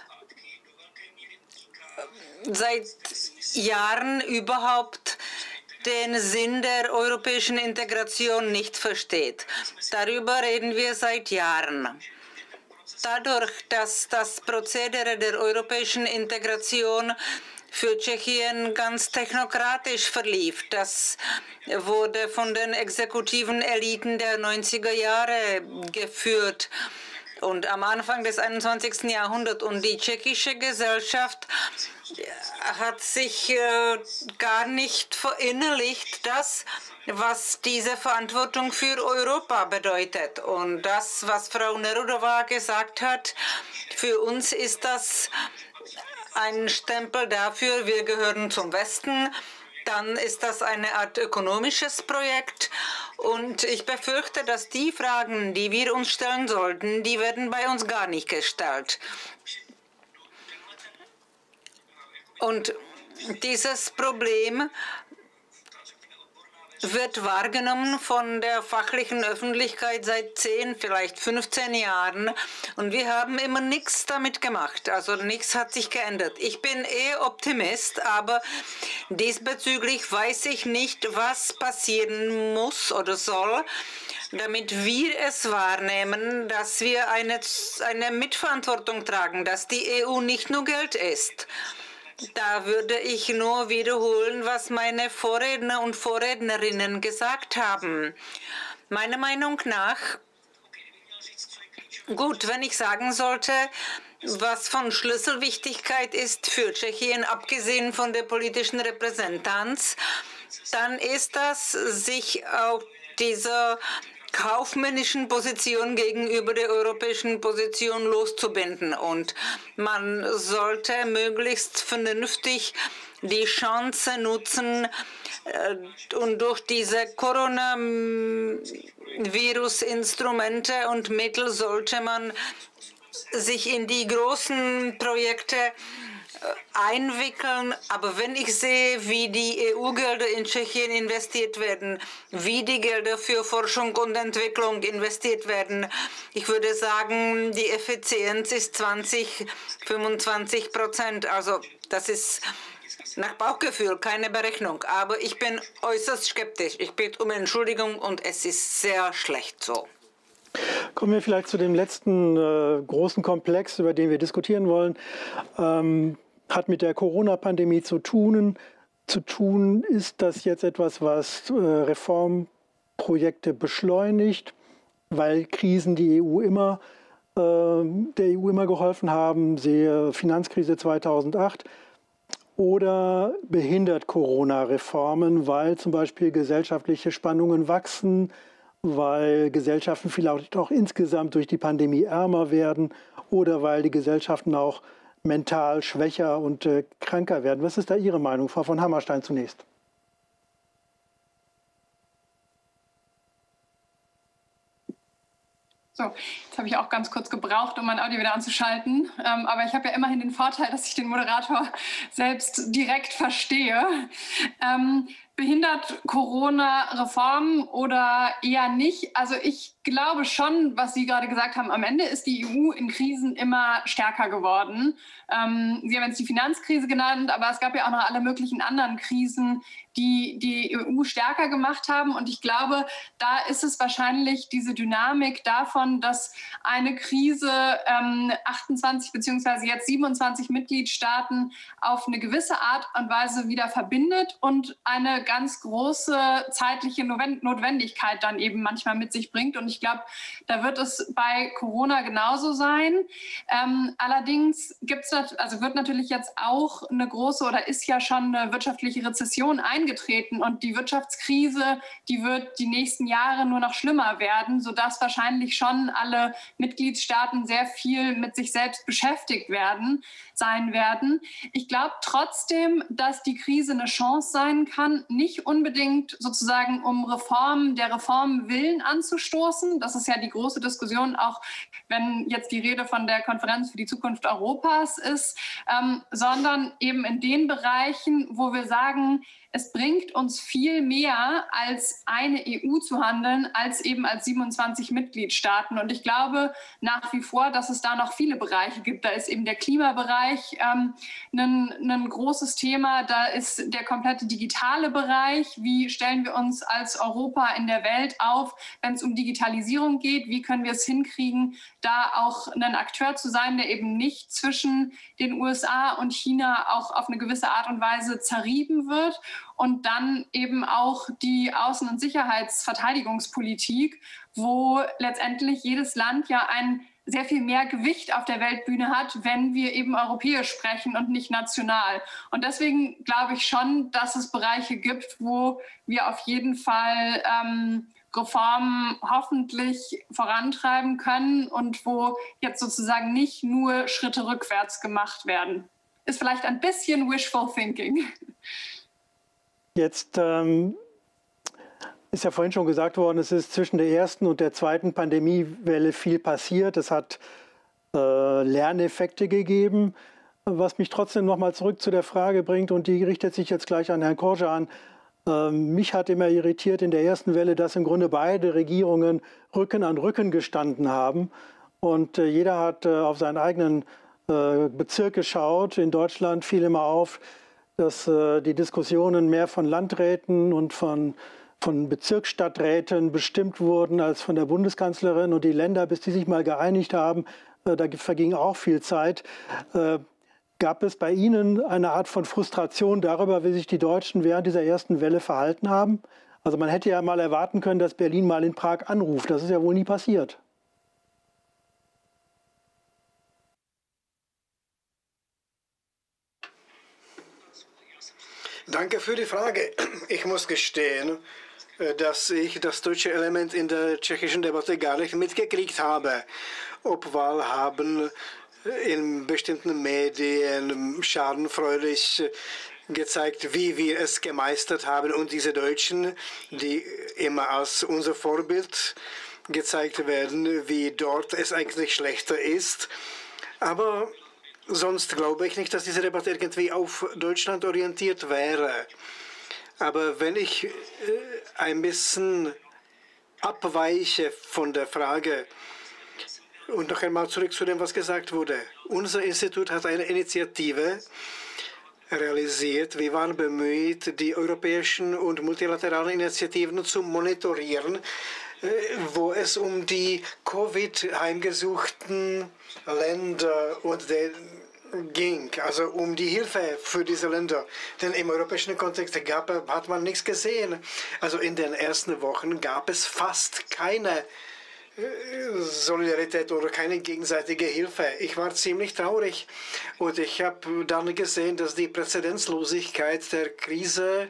seit Jahren überhaupt den Sinn der europäischen Integration nicht versteht. Darüber reden wir seit Jahren. Dadurch, dass das Prozedere der europäischen Integration für Tschechien ganz technokratisch verlief. Das wurde von den exekutiven Eliten der neunziger Jahre geführt und am Anfang des einundzwanzigsten Jahrhunderts. Und die tschechische Gesellschaft hat sich äh, gar nicht verinnerlicht, das, was diese Verantwortung für Europa bedeutet. Und das, was Frau Nerudová gesagt hat, für uns ist das ein Stempel dafür, wir gehören zum Westen. Dann ist das eine Art ökonomisches Projekt. Und ich befürchte, dass die Fragen, die wir uns stellen sollten, die werden bei uns gar nicht gestellt. Und dieses Problem wird wahrgenommen von der fachlichen Öffentlichkeit seit zehn, vielleicht fünfzehn Jahren. Und wir haben immer nichts damit gemacht. Also nichts hat sich geändert. Ich bin eher Optimist, aber diesbezüglich weiß ich nicht, was passieren muss oder soll, damit wir es wahrnehmen, dass wir eine, eine Mitverantwortung tragen, dass die E U nicht nur Geld ist. Da würde ich nur wiederholen, was meine Vorredner und Vorrednerinnen gesagt haben. Meiner Meinung nach, gut, wenn ich sagen sollte, was von Schlüsselwichtigkeit ist für Tschechien, abgesehen von der politischen Repräsentanz, dann ist das, sich auf dieser kaufmännischen Position gegenüber der europäischen Position loszubinden. Und man sollte möglichst vernünftig die Chance nutzen äh, und durch diese Coronavirus-Instrumente und Mittel sollte man sich in die großen Projekte einwickeln. Aber wenn ich sehe, wie die E U-Gelder in Tschechien investiert werden, wie die Gelder für Forschung und Entwicklung investiert werden, ich würde sagen, die Effizienz ist zwanzig, fünfundzwanzig Prozent. Also das ist nach Bauchgefühl keine Berechnung. Aber ich bin äußerst skeptisch. Ich bitte um Entschuldigung und es ist sehr schlecht so. Kommen wir vielleicht zu dem letzten äh, großen Komplex, über den wir diskutieren wollen. Ähm, hat mit der Corona-Pandemie zu tun. Zu tun ist das jetzt etwas, was äh, Reformprojekte beschleunigt, weil Krisen die E U immer, äh, der E U immer geholfen haben, siehe Finanzkrise zweitausendacht. Oder behindert Corona Reformen, weil zum Beispiel gesellschaftliche Spannungen wachsen, weil Gesellschaften vielleicht auch insgesamt durch die Pandemie ärmer werden oder weil die Gesellschaften auch mental schwächer und äh, kranker werden. Was ist da Ihre Meinung, Frau von Hammerstein zunächst? So, jetzt habe ich auch ganz kurz gebraucht, um mein Audio wieder anzuschalten. Ähm, aber ich habe ja immerhin den Vorteil, dass ich den Moderator selbst direkt verstehe. Ähm, behindert Corona Reformen oder eher nicht? Also ich glaube schon, was Sie gerade gesagt haben, am Ende ist die E U in Krisen immer stärker geworden. Ähm, Sie haben jetzt die Finanzkrise genannt, aber es gab ja auch noch alle möglichen anderen Krisen, die die E U stärker gemacht haben. Und ich glaube, da ist es wahrscheinlich diese Dynamik davon, dass eine Krise ähm, achtundzwanzig beziehungsweise jetzt siebenundzwanzig Mitgliedstaaten auf eine gewisse Art und Weise wieder verbindet und eine ganz große zeitliche Notwendigkeit dann eben manchmal mit sich bringt. Und ich glaube, da wird es bei Corona genauso sein. Ähm, allerdings gibt's, also wird natürlich jetzt auch eine große oder ist ja schon eine wirtschaftliche Rezession eingetreten. Und die Wirtschaftskrise, die wird die nächsten Jahre nur noch schlimmer werden, sodass wahrscheinlich schon alle Mitgliedstaaten sehr viel mit sich selbst beschäftigt werden, sein werden. Ich glaube trotzdem, dass die Krise eine Chance sein kann, nicht unbedingt sozusagen um Reformen, der Reformwillen anzustoßen. Das ist ja die große Diskussion, auch wenn jetzt die Rede von der Konferenz für die Zukunft Europas ist, ähm, sondern eben in den Bereichen, wo wir sagen, es bringt uns viel mehr, als eine E U zu handeln, als eben als siebenundzwanzig Mitgliedstaaten. Und ich glaube nach wie vor, dass es da noch viele Bereiche gibt. Da ist eben der Klimabereich ähm, ein, ein großes Thema. Da ist der komplette digitale Bereich. Wie stellen wir uns als Europa in der Welt auf, wenn es um Digitalisierung geht? Wie können wir es hinkriegen, da auch ein Akteur zu sein, der eben nicht zwischen den U S A und China auch auf eine gewisse Art und Weise zerrieben wird? Und dann eben auch die Außen- und Sicherheitsverteidigungspolitik, wo letztendlich jedes Land ja ein sehr viel mehr Gewicht auf der Weltbühne hat, wenn wir eben europäisch sprechen und nicht national. Und deswegen glaube ich schon, dass es Bereiche gibt, wo wir auf jeden Fall ähm, Reformen hoffentlich vorantreiben können und wo jetzt sozusagen nicht nur Schritte rückwärts gemacht werden. Ist vielleicht ein bisschen wishful thinking. Jetzt ähm, ist ja vorhin schon gesagt worden, es ist zwischen der ersten und der zweiten Pandemiewelle viel passiert. Es hat äh, Lerneffekte gegeben, was mich trotzdem noch mal zurück zu der Frage bringt, und die richtet sich jetzt gleich an Herrn Korjan. Ähm, mich hat immer irritiert in der ersten Welle, dass im Grunde beide Regierungen Rücken an Rücken gestanden haben. Und äh, jeder hat äh, auf seinen eigenen äh, Bezirk geschaut. In Deutschland fiel immer auf, dass äh, die Diskussionen mehr von Landräten und von, von Bezirksstadträten bestimmt wurden als von der Bundeskanzlerin. Und die Länder, bis die sich mal geeinigt haben, äh, da verging auch viel Zeit. Äh, gab es bei Ihnen eine Art von Frustration darüber, wie sich die Deutschen während dieser ersten Welle verhalten haben? Also man hätte ja mal erwarten können, dass Berlin mal in Prag anruft. Das ist ja wohl nie passiert. Danke für die Frage. Ich muss gestehen, dass ich das deutsche Element in der tschechischen Debatte gar nicht mitgekriegt habe. Obwohl haben in bestimmten Medien schadenfreudig gezeigt, wie wir es gemeistert haben. Und diese Deutschen, die immer als unser Vorbild gezeigt werden, wie dort es eigentlich schlechter ist. Aber sonst glaube ich nicht, dass diese Debatte irgendwie auf Deutschland orientiert wäre. Aber wenn ich ein bisschen abweiche von der Frage und noch einmal zurück zu dem, was gesagt wurde. Unser Institut hat eine Initiative realisiert. Wir waren bemüht, die europäischen und multilateralen Initiativen zu monitorieren, wo es um die Covid-heimgesuchten Länder und den ging, also um die Hilfe für diese Länder. Denn im europäischen Kontext gab, hat man nichts gesehen. Also in den ersten Wochen gab es fast keine Solidarität oder keine gegenseitige Hilfe. Ich war ziemlich traurig und ich habe dann gesehen, dass die Präzedenzlosigkeit der Krise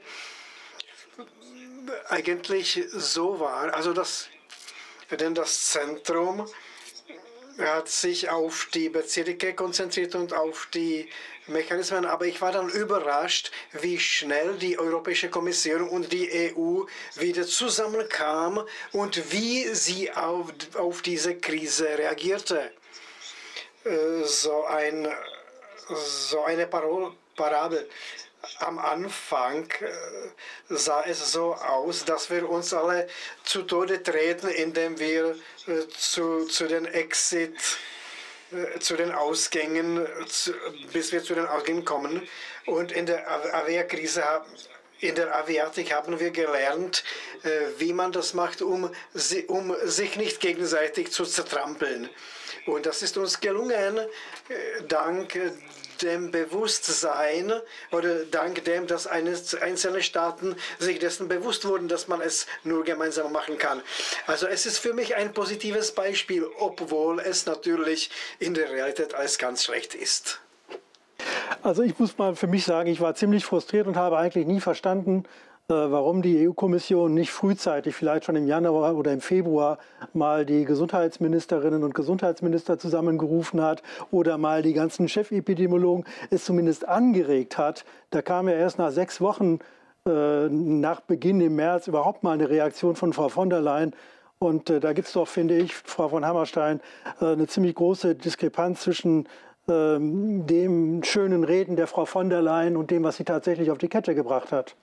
eigentlich so war. Also das, denn das Zentrum hat sich auf die Bezirke konzentriert und auf die Mechanismen, aber ich war dann überrascht, wie schnell die Europäische Kommission und die E U wieder zusammenkam und wie sie auf, auf diese Krise reagierte. So, ein, so eine Parol, Parabel. Am Anfang sah es so aus, dass wir uns alle zu Tode treten, indem wir zu, zu den Exit, zu den Ausgängen, zu, bis wir zu den Ausgängen kommen. Und in der Avia-Krise, in der Aviatik haben wir gelernt, wie man das macht, um, um sich nicht gegenseitig zu zertrampeln. Und das ist uns gelungen, dank dem Bewusstsein oder dank dem, dass einzelne Staaten sich dessen bewusst wurden, dass man es nur gemeinsam machen kann. Also es ist für mich ein positives Beispiel, obwohl es natürlich in der Realität alles ganz schlecht ist. Also ich muss mal für mich sagen, ich war ziemlich frustriert und habe eigentlich nie verstanden, warum die E U-Kommission nicht frühzeitig, vielleicht schon im Januar oder im Februar, mal die Gesundheitsministerinnen und Gesundheitsminister zusammengerufen hat oder mal die ganzen Chefepidemiologen es zumindest angeregt hat. Da kam ja erst nach sechs Wochen äh, nach Beginn im März überhaupt mal eine Reaktion von Frau von der Leyen. Und äh, da gibt es doch, finde ich, Frau von Hammerstein, äh, eine ziemlich große Diskrepanz zwischen äh, dem schönen Reden der Frau von der Leyen und dem, was sie tatsächlich auf die Kette gebracht hat.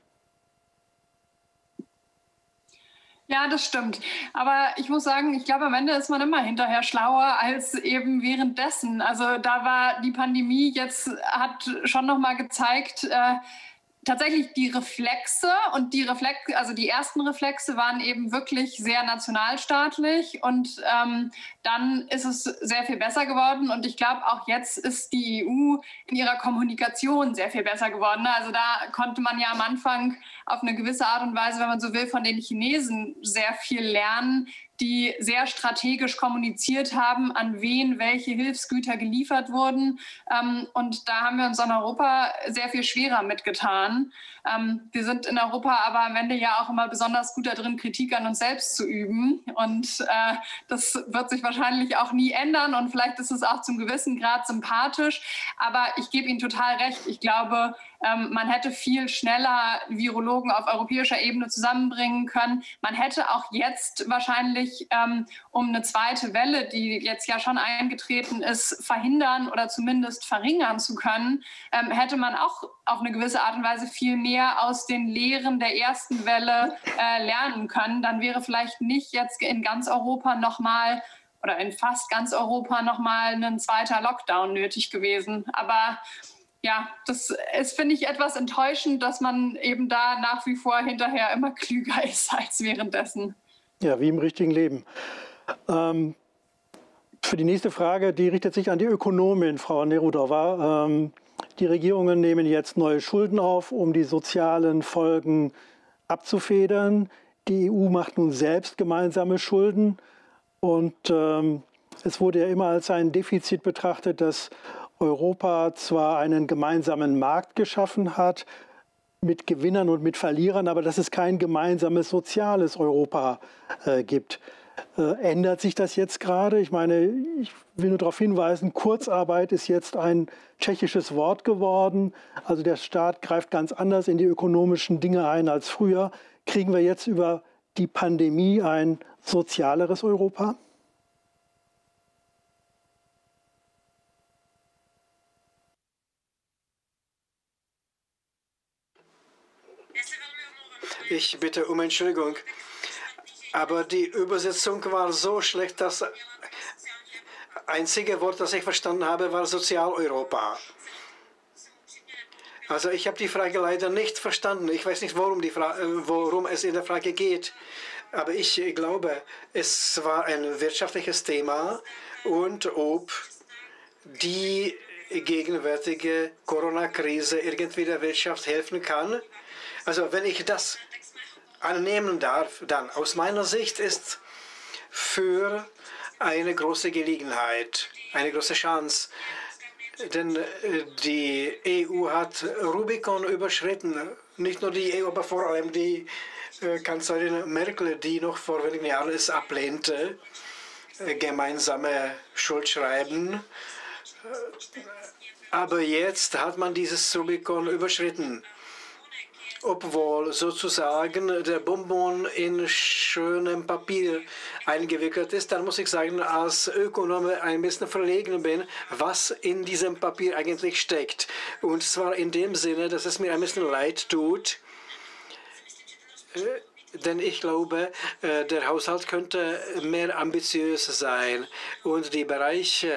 Ja, das stimmt. Aber ich muss sagen, ich glaube, am Ende ist man immer hinterher schlauer als eben währenddessen. Also da war die Pandemie jetzt, hat schon noch mal gezeigt, äh, tatsächlich die Reflexe und die Reflexe, also die ersten Reflexe waren eben wirklich sehr nationalstaatlich und ähm, dann ist es sehr viel besser geworden und ich glaube auch jetzt ist die E U in ihrer Kommunikation sehr viel besser geworden. Also da konnte man ja am Anfang auf eine gewisse Art und Weise, wenn man so will, von den Chinesen sehr viel lernen, die sehr strategisch kommuniziert haben, an wen welche Hilfsgüter geliefert wurden. Und da haben wir uns in Europa sehr viel schwerer mitgetan. Wir sind in Europa aber am Ende ja auch immer besonders gut darin, Kritik an uns selbst zu üben. Und das wird sich wahrscheinlich auch nie ändern. Und vielleicht ist es auch zum gewissen Grad sympathisch. Aber ich gebe Ihnen total recht. Ich glaube, man hätte viel schneller Virologen auf europäischer Ebene zusammenbringen können. Man hätte auch jetzt wahrscheinlich, ähm, um eine zweite Welle, die jetzt ja schon eingetreten ist, verhindern oder zumindest verringern zu können, ähm, hätte man auch auf eine gewisse Art und Weise viel mehr aus den Lehren der ersten Welle äh, lernen können. Dann wäre vielleicht nicht jetzt in ganz Europa nochmal oder in fast ganz Europa nochmal ein zweiter Lockdown nötig gewesen. Aber ja, das ist, finde ich, etwas enttäuschend, dass man eben da nach wie vor hinterher immer klüger ist als währenddessen. Ja, wie im richtigen Leben. Ähm, für die nächste Frage, die richtet sich an die Ökonomin, Frau Nerudova. Ähm, die Regierungen nehmen jetzt neue Schulden auf, um die sozialen Folgen abzufedern. Die E U macht nun selbst gemeinsame Schulden. Und ähm, es wurde ja immer als ein Defizit betrachtet, dass Europa zwar einen gemeinsamen Markt geschaffen hat, mit Gewinnern und mit Verlierern, aber dass es kein gemeinsames soziales Europa äh, gibt. Äh, ändert sich das jetzt gerade? Ich meine, ich will nur darauf hinweisen, Kurzarbeit ist jetzt ein tschechisches Wort geworden. Also der Staat greift ganz anders in die ökonomischen Dinge ein als früher. Kriegen wir jetzt über die Pandemie ein sozialeres Europa? Ich bitte um Entschuldigung, aber die Übersetzung war so schlecht, dass das einzige Wort, das ich verstanden habe, war Sozialeuropa. Also ich habe die Frage leider nicht verstanden. Ich weiß nicht, worum, die worum es in der Frage geht. Aber ich glaube, es war ein wirtschaftliches Thema und ob die gegenwärtige Corona-Krise irgendwie der Wirtschaft helfen kann. Also wenn ich das annehmen darf, dann aus meiner Sicht ist für eine große Gelegenheit, eine große Chance. Denn die E U hat Rubikon überschritten. Nicht nur die E U, aber vor allem die Kanzlerin Merkel, die noch vor wenigen Jahren es ablehnte, gemeinsame Schuldschreiben. Aber jetzt hat man dieses Rubikon überschritten. Obwohl sozusagen der Bonbon in schönem Papier eingewickelt ist, dann muss ich sagen, als Ökonome ein bisschen verlegen bin, was in diesem Papier eigentlich steckt. Und zwar in dem Sinne, dass es mir ein bisschen leid tut, denn ich glaube, der Haushalt könnte mehr ambitiös sein und die Bereiche,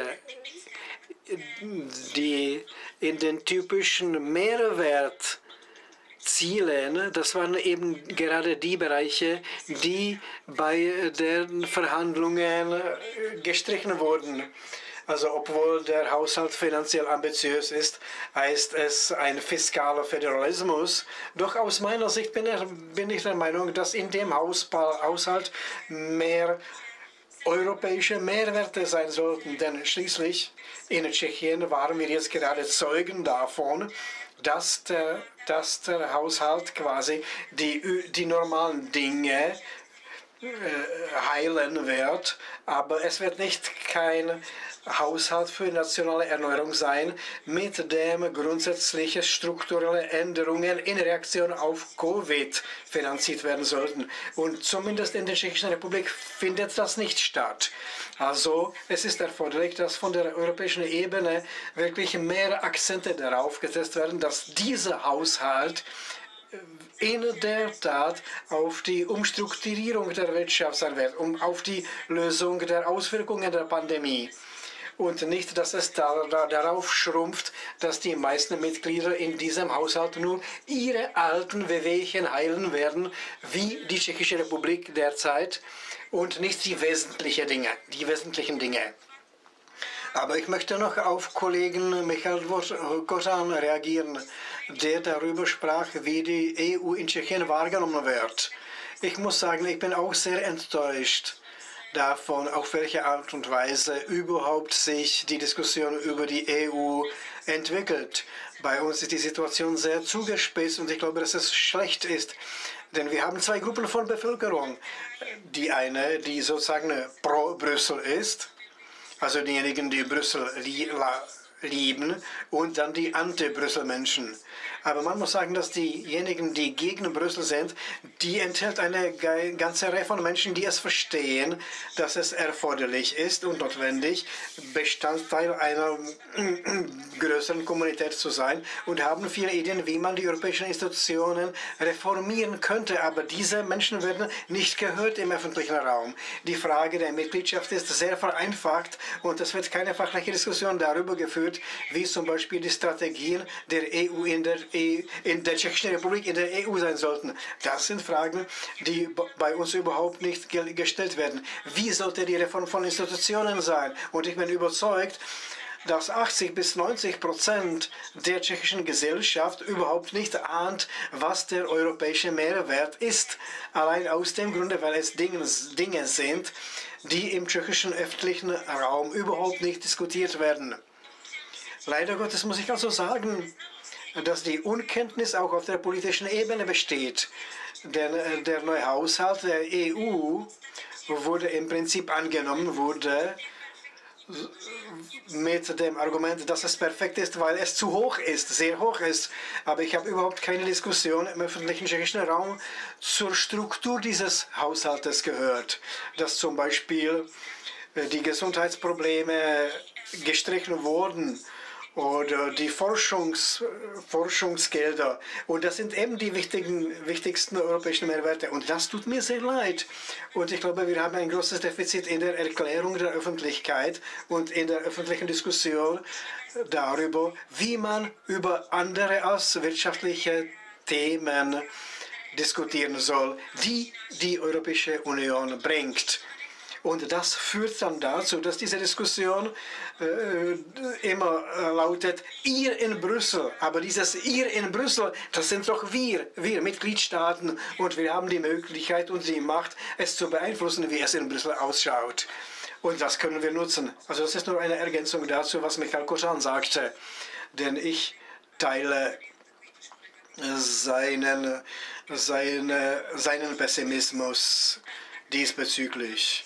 die in den typischen Mehrwert Zielen, das waren eben gerade die Bereiche, die bei den Verhandlungen gestrichen wurden. Also obwohl der Haushalt finanziell ambitiös ist, heißt es ein fiskaler Föderalismus. Doch aus meiner Sicht bin, er, bin ich der Meinung, dass in dem Haushalt mehr europäische Mehrwerte sein sollten. Denn schließlich in Tschechien waren wir jetzt gerade Zeugen davon, dass der, dass der Haushalt quasi die, die normalen Dinge heilen wird, aber es wird nicht kein Haushalt für nationale Erneuerung sein, mit dem grundsätzliche strukturelle Änderungen in Reaktion auf Covid finanziert werden sollten. Und zumindest in der Tschechischen Republik findet das nicht statt. Also es ist erforderlich, dass von der europäischen Ebene wirklich mehr Akzente darauf gesetzt werden, dass dieser Haushalt in der Tat auf die Umstrukturierung der Wirtschaft sein wird, um auf die Lösung der Auswirkungen der Pandemie. Und nicht, dass es da, da, darauf schrumpft, dass die meisten Mitglieder in diesem Haushalt nur ihre alten Wehwehchen heilen werden, wie die Tschechische Republik derzeit, und nicht die wesentlichen Dinge, die wesentlichen Dinge. Aber ich möchte noch auf Kollegen Michael Kořan reagieren, der darüber sprach, wie die E U in Tschechien wahrgenommen wird. Ich muss sagen, ich bin auch sehr enttäuscht davon, auf welche Art und Weise überhaupt sich die Diskussion über die E U entwickelt. Bei uns ist die Situation sehr zugespitzt und ich glaube, dass es schlecht ist. Denn wir haben zwei Gruppen von Bevölkerung. Die eine, die sozusagen pro Brüssel ist, also diejenigen, die Brüssel lieben, und dann die Anti-Brüssel-Menschen. Aber man muss sagen, dass diejenigen, die gegen Brüssel sind, die enthält eine ganze Reihe von Menschen, die es verstehen, dass es erforderlich ist und notwendig, Bestandteil einer größeren Kommunität zu sein, und haben viele Ideen, wie man die europäischen Institutionen reformieren könnte. Aber diese Menschen werden nicht gehört im öffentlichen Raum. Die Frage der Mitgliedschaft ist sehr vereinfacht und es wird keine fachliche Diskussion darüber geführt, wie zum Beispiel die Strategien der E U in der in der Tschechischen Republik in der E U sein sollten. Das sind Fragen, die bei uns überhaupt nicht gestellt werden. Wie sollte die Reform von Institutionen sein? Und ich bin überzeugt, dass achtzig bis neunzig Prozent der tschechischen Gesellschaft überhaupt nicht ahnt, was der europäische Mehrwert ist. Allein aus dem Grunde, weil es Dinge, Dinge sind, die im tschechischen öffentlichen Raum überhaupt nicht diskutiert werden. Leider Gottes muss ich also sagen, dass die Unkenntnis auch auf der politischen Ebene besteht. Denn der neue Haushalt der E U wurde im Prinzip angenommen, wurde mit dem Argument, dass es perfekt ist, weil es zu hoch ist, sehr hoch ist. Aber ich habe überhaupt keine Diskussion im öffentlichen tschechischen Raum zur Struktur dieses Haushaltes gehört. Dass zum Beispiel die Gesundheitsprobleme gestrichen wurden, oder die Forschungs, Forschungsgelder. Und das sind eben die wichtigen, wichtigsten europäischen Mehrwerte. Und das tut mir sehr leid. Und ich glaube, wir haben ein großes Defizit in der Erklärung der Öffentlichkeit und in der öffentlichen Diskussion darüber, wie man über andere als wirtschaftliche Themen diskutieren soll, die die Europäische Union bringt. Und das führt dann dazu, dass diese Diskussion äh, immer äh, lautet, ihr in Brüssel. Aber dieses ihr in Brüssel, das sind doch wir, wir Mitgliedstaaten. Und wir haben die Möglichkeit und die Macht, es zu beeinflussen, wie es in Brüssel ausschaut. Und das können wir nutzen. Also das ist nur eine Ergänzung dazu, was Michael Kořan sagte. Denn ich teile seinen, seine, seinen Pessimismus diesbezüglich.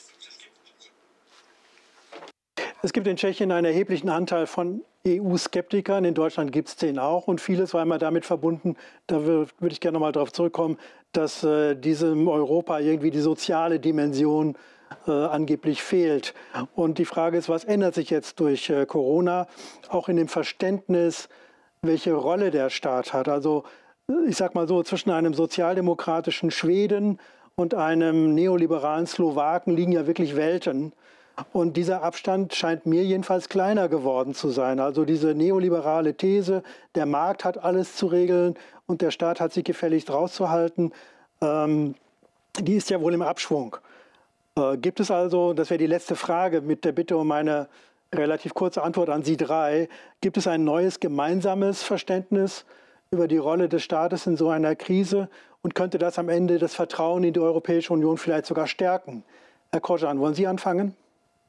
Es gibt in Tschechien einen erheblichen Anteil von E U-Skeptikern. In Deutschland gibt es den auch. Und vieles war immer damit verbunden, da würde ich gerne noch mal darauf zurückkommen, dass äh, diesem Europa irgendwie die soziale Dimension äh, angeblich fehlt. Und die Frage ist, was ändert sich jetzt durch äh, Corona? Auch in dem Verständnis, welche Rolle der Staat hat. Also ich sage mal so, zwischen einem sozialdemokratischen Schweden und einem neoliberalen Slowaken liegen ja wirklich Welten. Und dieser Abstand scheint mir jedenfalls kleiner geworden zu sein. Also diese neoliberale These, der Markt hat alles zu regeln und der Staat hat sich gefälligst rauszuhalten, ähm, die ist ja wohl im Abschwung. Äh, gibt es also, das wäre die letzte Frage mit der Bitte um eine Relativ kurze Antwort an Sie drei. Gibt es ein neues gemeinsames Verständnis über die Rolle des Staates in so einer Krise und könnte das am Ende das Vertrauen in die Europäische Union vielleicht sogar stärken? Herr Kozhan, wollen Sie anfangen?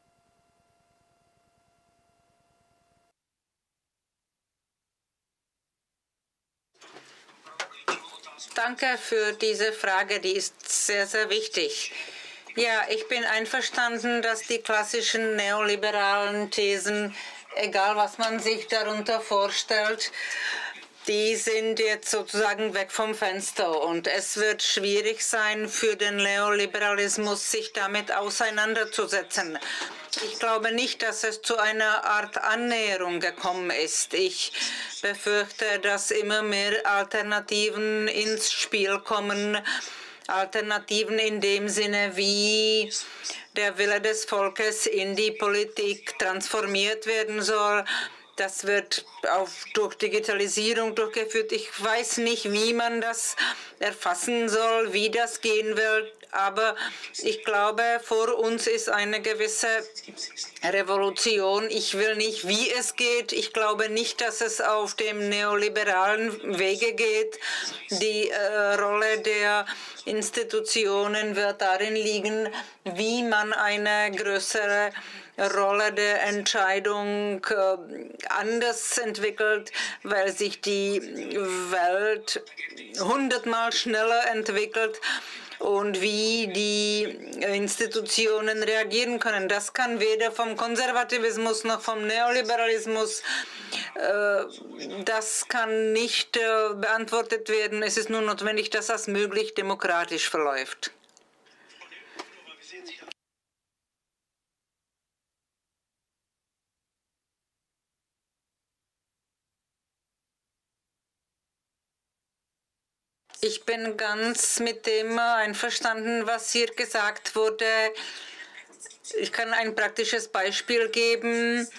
Danke für diese Frage, die ist sehr, sehr wichtig. Ja, ich bin einverstanden, dass die klassischen neoliberalen Thesen, egal was man sich darunter vorstellt, die sind jetzt sozusagen weg vom Fenster. Und es wird schwierig sein, für den Neoliberalismus sich damit auseinanderzusetzen. Ich glaube nicht, dass es zu einer Art Annäherung gekommen ist. Ich befürchte, dass immer mehr Alternativen ins Spiel kommen. Alternativen in dem Sinne, wie der Wille des Volkes in die Politik transformiert werden soll. Das wird auf, durch Digitalisierung durchgeführt. Ich weiß nicht, wie man das erfassen soll, wie das gehen wird. Aber ich glaube, vor uns ist eine gewisse Revolution. Ich will nicht, wie es geht. Ich glaube nicht, dass es auf dem neoliberalen Wege geht. Die äh, Rolle der Institutionen wird darin liegen, wie man eine größere Rolle der Entscheidung äh, anders entwickelt, weil sich die Welt hundertmal schneller entwickelt und wie die Institutionen reagieren können. Das kann weder vom Konservativismus noch vom Neoliberalismus, äh, das kann nicht äh, beantwortet werden. Es ist nur notwendig, dass das möglichst demokratisch verläuft. Ich bin ganz mit dem einverstanden, was hier gesagt wurde. Ich kann ein praktisches Beispiel geben,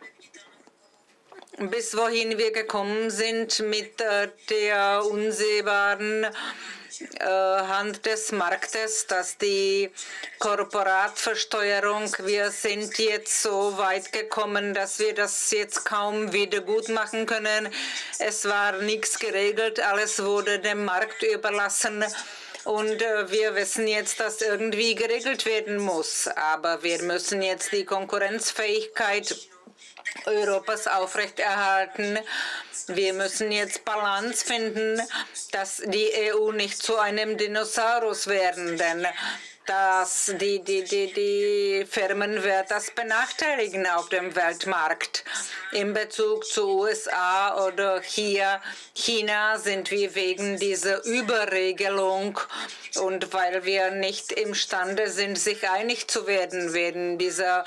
bis wohin wir gekommen sind mit der unsehbaren Hand des Marktes, dass die Korporatversteuerung, wir sind jetzt so weit gekommen, dass wir das jetzt kaum wieder gut machen können. Es war nichts geregelt, alles wurde dem Markt überlassen. Und äh, wir wissen jetzt, dass irgendwie geregelt werden muss. Aber wir müssen jetzt die Konkurrenzfähigkeit Europas aufrechterhalten. Wir müssen jetzt Balance finden, dass die E U nicht zu einem Dinosaurus werden, denn dass die, die, die, die Firmen wird das benachteiligen auf dem Weltmarkt. In Bezug zu U S A oder hier China sind wir wegen dieser Überregelung und weil wir nicht imstande sind, sich einig zu werden, wegen dieser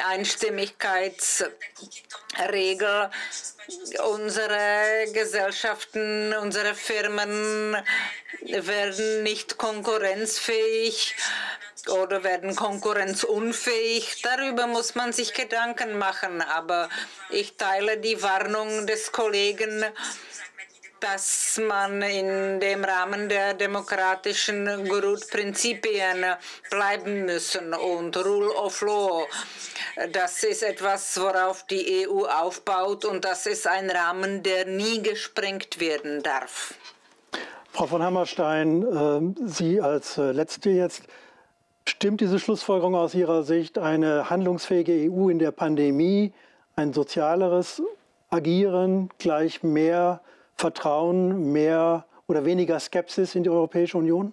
Einstimmigkeitsregel, unsere Gesellschaften, unsere Firmen werden nicht konkurrenzfähig oder werden konkurrenzunfähig. Darüber muss man sich Gedanken machen. Aber ich teile die Warnung des Kollegen, dass man in dem Rahmen der demokratischen Grundprinzipien bleiben müssen und Rule of Law. Das ist etwas, worauf die E U aufbaut und das ist ein Rahmen, der nie gesprengt werden darf. Frau von Hammerstein, Sie als Letzte jetzt, stimmt diese Schlussfolgerung aus Ihrer Sicht, eine handlungsfähige E U in der Pandemie, ein sozialeres Agieren gleich mehr Vertrauen, mehr oder weniger Skepsis in die Europäische Union?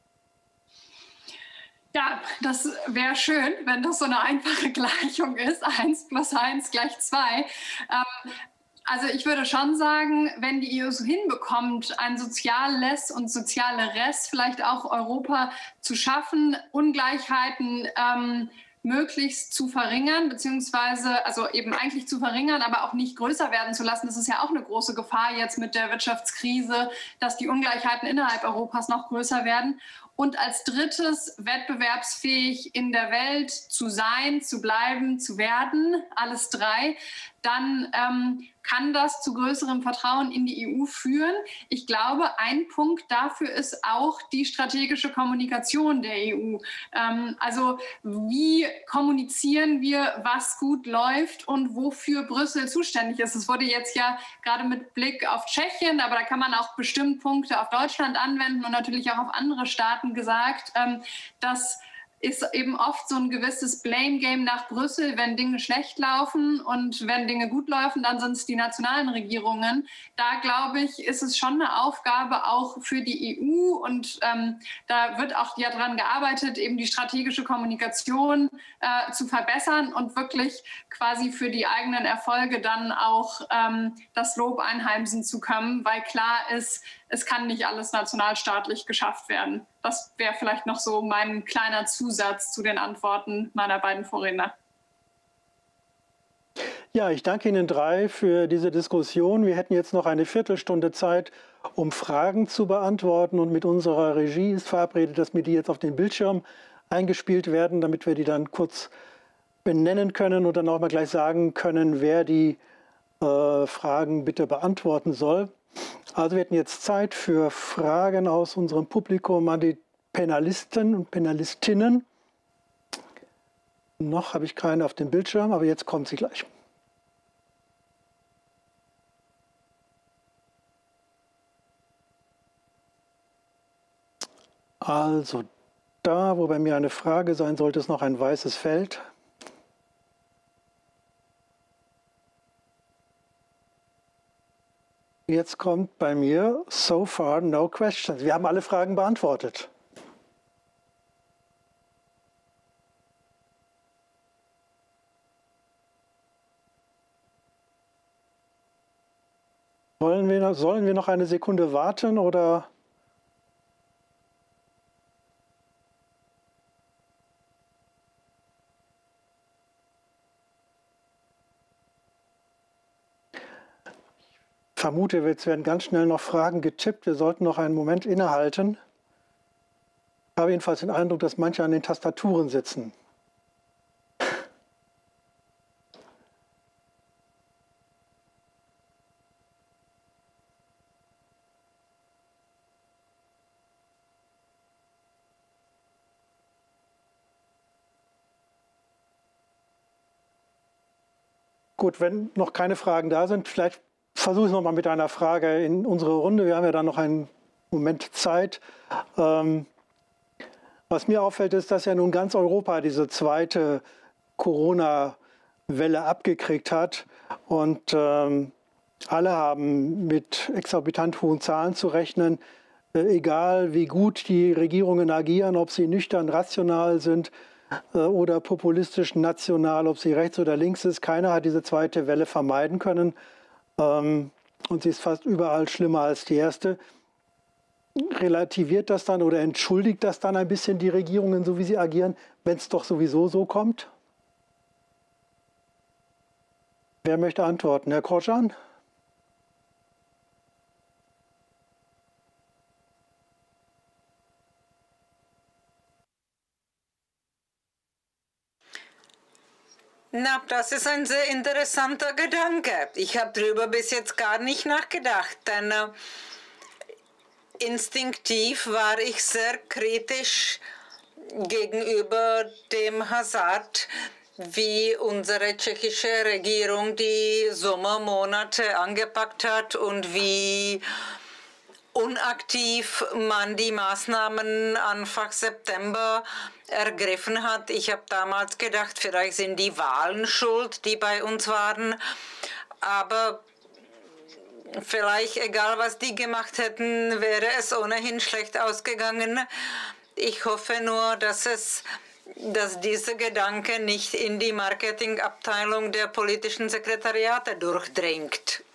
Ja, das wäre schön, wenn das so eine einfache Gleichung ist, eins plus eins gleich zwei. Ähm, also ich würde schon sagen, wenn die E U es hinbekommt, ein soziales und sozialeres, vielleicht auch Europa zu schaffen, Ungleichheiten ähm, möglichst zu verringern, beziehungsweise also eben eigentlich zu verringern, aber auch nicht größer werden zu lassen. Das ist ja auch eine große Gefahr jetzt mit der Wirtschaftskrise, dass die Ungleichheiten innerhalb Europas noch größer werden. Und als drittes, wettbewerbsfähig in der Welt zu sein, zu bleiben, zu werden, alles drei. dann ähm, kann das zu größerem Vertrauen in die E U führen. Ich glaube, ein Punkt dafür ist auch die strategische Kommunikation der E U. Ähm, also wie kommunizieren wir, was gut läuft und wofür Brüssel zuständig ist. Es wurde jetzt ja gerade mit Blick auf Tschechien, aber da kann man auch bestimmt Punkte auf Deutschland anwenden und natürlich auch auf andere Staaten gesagt, ähm, dass ist eben oft so ein gewisses Blame-Game nach Brüssel, wenn Dinge schlecht laufen, und wenn Dinge gut laufen, dann sind es die nationalen Regierungen. Da, glaube ich, ist es schon eine Aufgabe auch für die E U, und ähm, da wird auch ja daran gearbeitet, eben die strategische Kommunikation äh, zu verbessern und wirklich quasi für die eigenen Erfolge dann auch ähm, das Lob einheimsen zu können, weil klar ist, es kann nicht alles nationalstaatlich geschafft werden. Das wäre vielleicht noch so mein kleiner Zusatz zu den Antworten meiner beiden Vorredner. Ja, ich danke Ihnen drei für diese Diskussion. Wir hätten jetzt noch eine Viertelstunde Zeit, um Fragen zu beantworten. Und mit unserer Regie ist verabredet, dass mir die jetzt auf den Bildschirm eingespielt werden, damit wir die dann kurz benennen können und dann auch mal gleich sagen können, wer die äh, Fragen bitte beantworten soll. Also wir hätten jetzt Zeit für Fragen aus unserem Publikum an die Panelisten und Panelistinnen. Noch habe ich keine auf dem Bildschirm, aber jetzt kommt sie gleich. Also da, wo bei mir eine Frage sein sollte, ist noch ein weißes Feld. Jetzt kommt bei mir so far no questions. Wir haben alle Fragen beantwortet. Wollen wir, sollen wir noch eine Sekunde warten oder? Ich vermute, jetzt werden ganz schnell noch Fragen getippt. Wir sollten noch einen Moment innehalten. Ich habe jedenfalls den Eindruck, dass manche an den Tastaturen sitzen. Gut, wenn noch keine Fragen da sind, vielleicht versuche ich es nochmal mit einer Frage in unsere Runde. Wir haben ja dann noch einen Moment Zeit. Ähm, was mir auffällt, ist, dass ja nun ganz Europa diese zweite Corona-Welle abgekriegt hat. Und ähm, alle haben mit exorbitant hohen Zahlen zu rechnen. Äh, egal wie gut die Regierungen agieren, ob sie nüchtern rational sind äh, oder populistisch national, ob sie rechts oder links ist, keiner hat diese zweite Welle vermeiden können. Und sie ist fast überall schlimmer als die erste. Relativiert das dann oder entschuldigt das dann ein bisschen die Regierungen, so wie sie agieren, wenn es doch sowieso so kommt? Wer möchte antworten? Herr Korcan? Na, das ist ein sehr interessanter Gedanke. Ich habe darüber bis jetzt gar nicht nachgedacht, denn äh, instinktiv war ich sehr kritisch gegenüber dem Hazard, wie unsere tschechische Regierung die Sommermonate angepackt hat und wie unaktiv man die Maßnahmen Anfang September ergriffen hat. Ich habe damals gedacht, vielleicht sind die Wahlen schuld, die bei uns waren, aber vielleicht, egal was die gemacht hätten, wäre es ohnehin schlecht ausgegangen. Ich hoffe nur, dass es dass dieser Gedanke nicht in die Marketingabteilung der politischen Sekretariate durchdringt.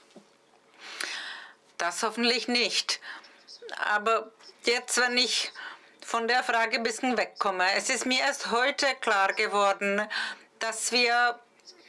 Das hoffentlich nicht. Aber jetzt, wenn ich von der Frage ein bisschen wegkomme, es ist mir erst heute klar geworden, dass wir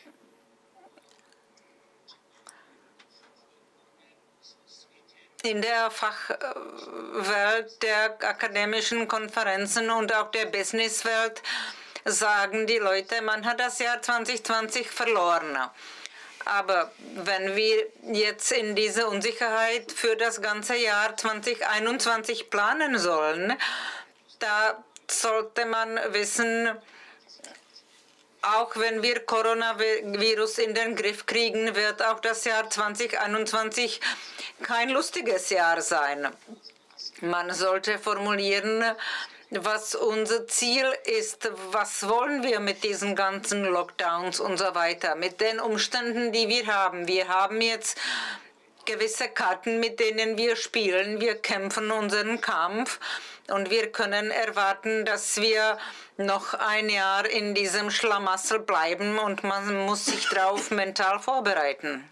in der Fachwelt der akademischen Konferenzen und auch der Businesswelt sagen die Leute, man hat das Jahr zwanzig zwanzig verloren. Aber wenn wir jetzt in diese Unsicherheit für das ganze Jahr zweitausendeinundzwanzig planen sollen, da sollte man wissen, auch wenn wir Coronavirus in den Griff kriegen, wird auch das Jahr zweitausendeinundzwanzig kein lustiges Jahr sein. Man sollte formulieren, was unser Ziel ist, was wollen wir mit diesen ganzen Lockdowns und so weiter, mit den Umständen, die wir haben. Wir haben jetzt gewisse Karten, mit denen wir spielen. Wir kämpfen unseren Kampf und wir können erwarten, dass wir noch ein Jahr in diesem Schlamassel bleiben und man muss sich darauf mental vorbereiten.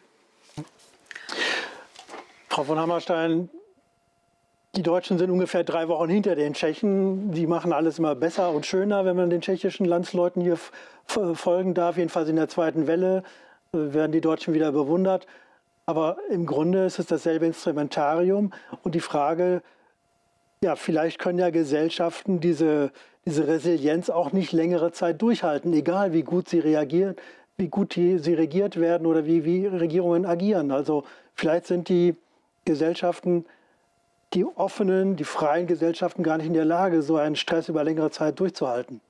Frau von Hammerstein, die Deutschen sind ungefähr drei Wochen hinter den Tschechen. Die machen alles immer besser und schöner, wenn man den tschechischen Landsleuten hier folgen darf. Jedenfalls in der zweiten Welle werden die Deutschen wieder bewundert. Aber im Grunde ist es dasselbe Instrumentarium. Und die Frage, ja, vielleicht können ja Gesellschaften diese, diese Resilienz auch nicht längere Zeit durchhalten, egal wie gut sie reagieren, wie gut die, sie regiert werden oder wie, wie Regierungen agieren. Also vielleicht sind die Gesellschaften, die offenen, die freien Gesellschaften gar nicht in der Lage, so einen Stress über längere Zeit durchzuhalten.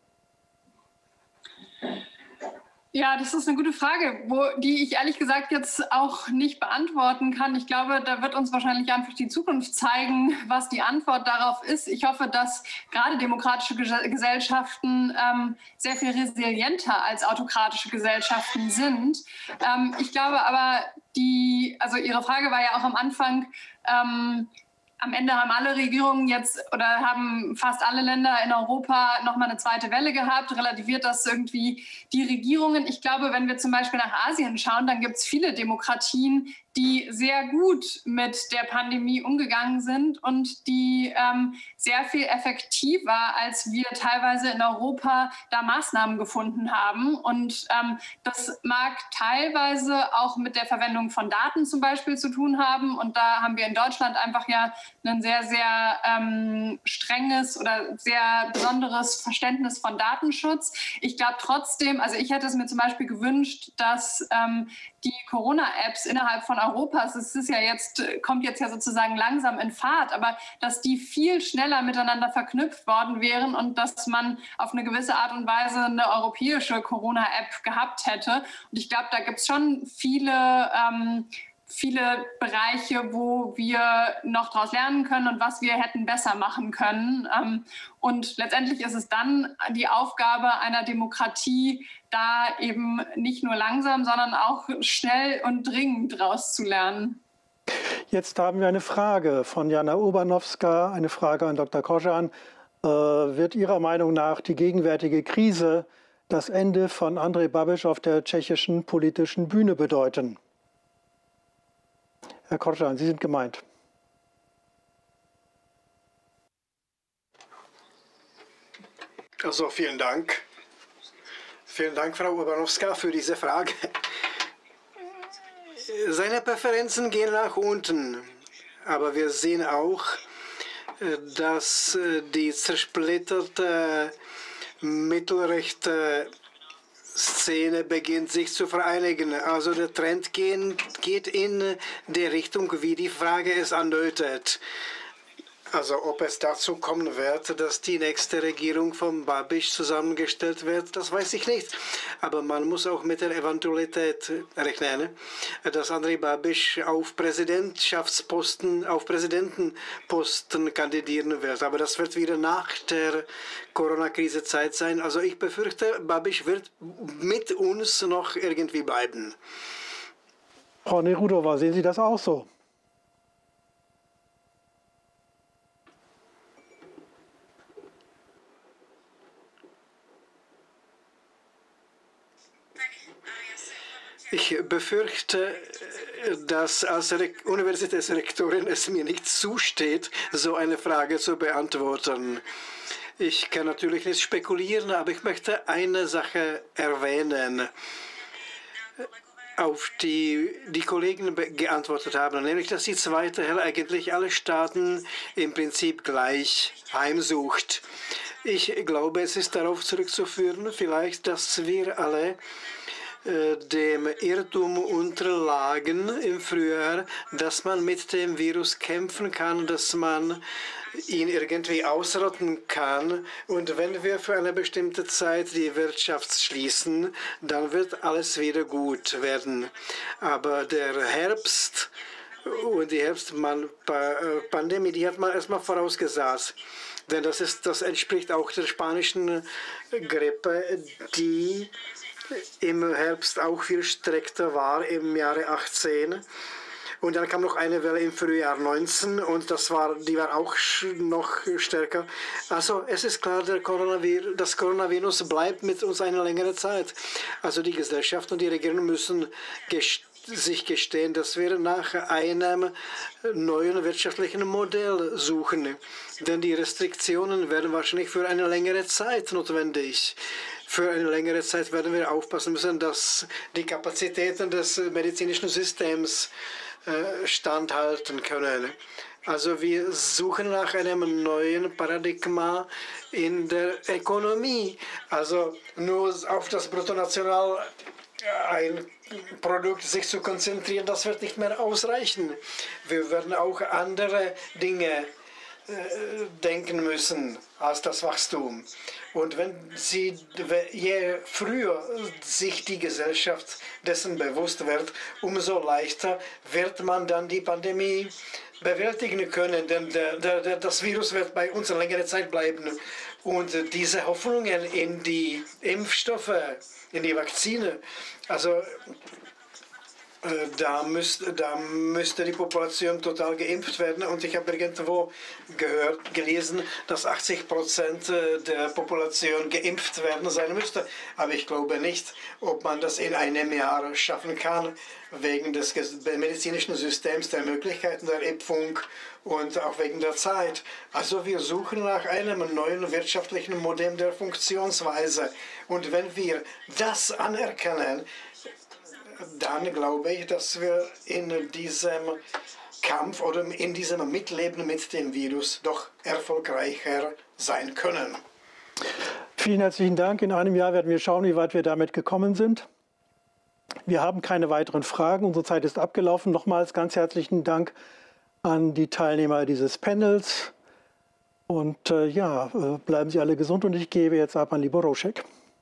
Ja, das ist eine gute Frage, wo, die ich ehrlich gesagt jetzt auch nicht beantworten kann. Ich glaube, da wird uns wahrscheinlich einfach die Zukunft zeigen, was die Antwort darauf ist. Ich hoffe, dass gerade demokratische Gesellschaften ähm, sehr viel resilienter als autokratische Gesellschaften sind. Ähm, ich glaube aber, die, also Ihre Frage war ja auch am Anfang, ähm, am Ende haben alle Regierungen jetzt oder haben fast alle Länder in Europa nochmal eine zweite Welle gehabt. Relativiert das irgendwie die Regierungen? Ich glaube, wenn wir zum Beispiel nach Asien schauen, dann gibt es viele Demokratien, die sehr gut mit der Pandemie umgegangen sind und die ähm, sehr viel effektiver, als wir teilweise in Europa da Maßnahmen gefunden haben. Und ähm, das mag teilweise auch mit der Verwendung von Daten zum Beispiel zu tun haben. Und da haben wir in Deutschland einfach ja ein sehr, sehr ähm, strenges oder sehr besonderes Verständnis von Datenschutz. Ich glaube trotzdem, also ich hätte es mir zum Beispiel gewünscht, dass ähm, die Corona-Apps innerhalb von Europas, es ist ja jetzt, kommt jetzt ja sozusagen langsam in Fahrt, aber dass die viel schneller miteinander verknüpft worden wären und dass man auf eine gewisse Art und Weise eine europäische Corona-App gehabt hätte. Und ich glaube, da gibt es schon viele ähm, viele Bereiche, wo wir noch daraus lernen können und was wir hätten besser machen können. Und letztendlich ist es dann die Aufgabe einer Demokratie, da eben nicht nur langsam, sondern auch schnell und dringend rauszulernen. Jetzt haben wir eine Frage von Jana Urbanowska, eine Frage an Doktor Kojan. Äh, wird Ihrer Meinung nach die gegenwärtige Krise das Ende von Andrej Babiš auf der tschechischen politischen Bühne bedeuten? Herr Kojan, Sie sind gemeint. Also vielen Dank. Vielen Dank, Frau Urbanowska, für diese Frage. Seine Präferenzen gehen nach unten, aber wir sehen auch, dass die zersplitterte mittelrechte Szene beginnt sich zu vereinigen. Also der Trend gehen, geht in die Richtung, wie die Frage es andeutet. Also ob es dazu kommen wird, dass die nächste Regierung von Babiš zusammengestellt wird, das weiß ich nicht. Aber man muss auch mit der Eventualität rechnen, dass Andrej Babiš auf Präsidentschaftsposten, auf Präsidentenposten kandidieren wird. Aber das wird wieder nach der Corona-Krise Zeit sein. Also ich befürchte, Babiš wird mit uns noch irgendwie bleiben. Frau Nerudova, sehen Sie das auch so? Ich befürchte, dass als Universitätsrektorin es mir nicht zusteht, so eine Frage zu beantworten. Ich kann natürlich nicht spekulieren, aber ich möchte eine Sache erwähnen, auf die die Kollegen geantwortet haben, nämlich, dass die zweite Welle eigentlich alle Staaten im Prinzip gleich heimsucht. Ich glaube, es ist darauf zurückzuführen, vielleicht, dass wir alle dem Irrtum unterlagen im Frühjahr, dass man mit dem Virus kämpfen kann, dass man ihn irgendwie ausrotten kann. Und wenn wir für eine bestimmte Zeit die Wirtschaft schließen, dann wird alles wieder gut werden. Aber der Herbst und die Herbstpandemie, die hat man erstmal vorausgesagt. Denn das, ist, das entspricht auch der spanischen Grippe, die im Herbst auch viel streckter war, im Jahre achtzehn. Und dann kam noch eine Welle im Frühjahr neunzehn und das war, die war auch noch stärker. Also es ist klar, der Coronavir, das Coronavirus bleibt mit uns eine längere Zeit. Also die Gesellschaft und die Regierung müssen gest sich gestehen, dass wir nach einem neuen wirtschaftlichen Modell suchen. Denn die Restriktionen werden wahrscheinlich für eine längere Zeit notwendig. Für eine längere Zeit werden wir aufpassen müssen, dass die Kapazitäten des medizinischen Systems äh, standhalten können. Also wir suchen nach einem neuen Paradigma in der Ökonomie. Also nur auf das Bruttonational ein Produkt sich zu konzentrieren, das wird nicht mehr ausreichen. Wir werden auch andere Dinge äh, denken müssen als das Wachstum. Und wenn sie, je früher sich die Gesellschaft dessen bewusst wird, umso leichter wird man dann die Pandemie bewältigen können, denn der, der, das Virus wird bei uns eine längere Zeit bleiben. Und diese Hoffnungen in die Impfstoffe, in die Vakzine, also äh, da, müsst, da müsste die Population total geimpft werden. Und ich habe irgendwo gehört, gelesen, dass achtzig Prozent der Population geimpft werden sein müsste. Aber ich glaube nicht, ob man das in einem Jahr schaffen kann, wegen des medizinischen Systems, der Möglichkeiten der Impfung und auch wegen der Zeit. Also wir suchen nach einem neuen wirtschaftlichen Modell der Funktionsweise. Und wenn wir das anerkennen, dann glaube ich, dass wir in diesem Kampf oder in diesem Mitleben mit dem Virus doch erfolgreicher sein können. Vielen herzlichen Dank. In einem Jahr werden wir schauen, wie weit wir damit gekommen sind. Wir haben keine weiteren Fragen. Unsere Zeit ist abgelaufen. Nochmals ganz herzlichen Dank an die Teilnehmer dieses Panels. Und äh, ja, äh, bleiben Sie alle gesund. Und ich gebe jetzt ab an Libor Roušek.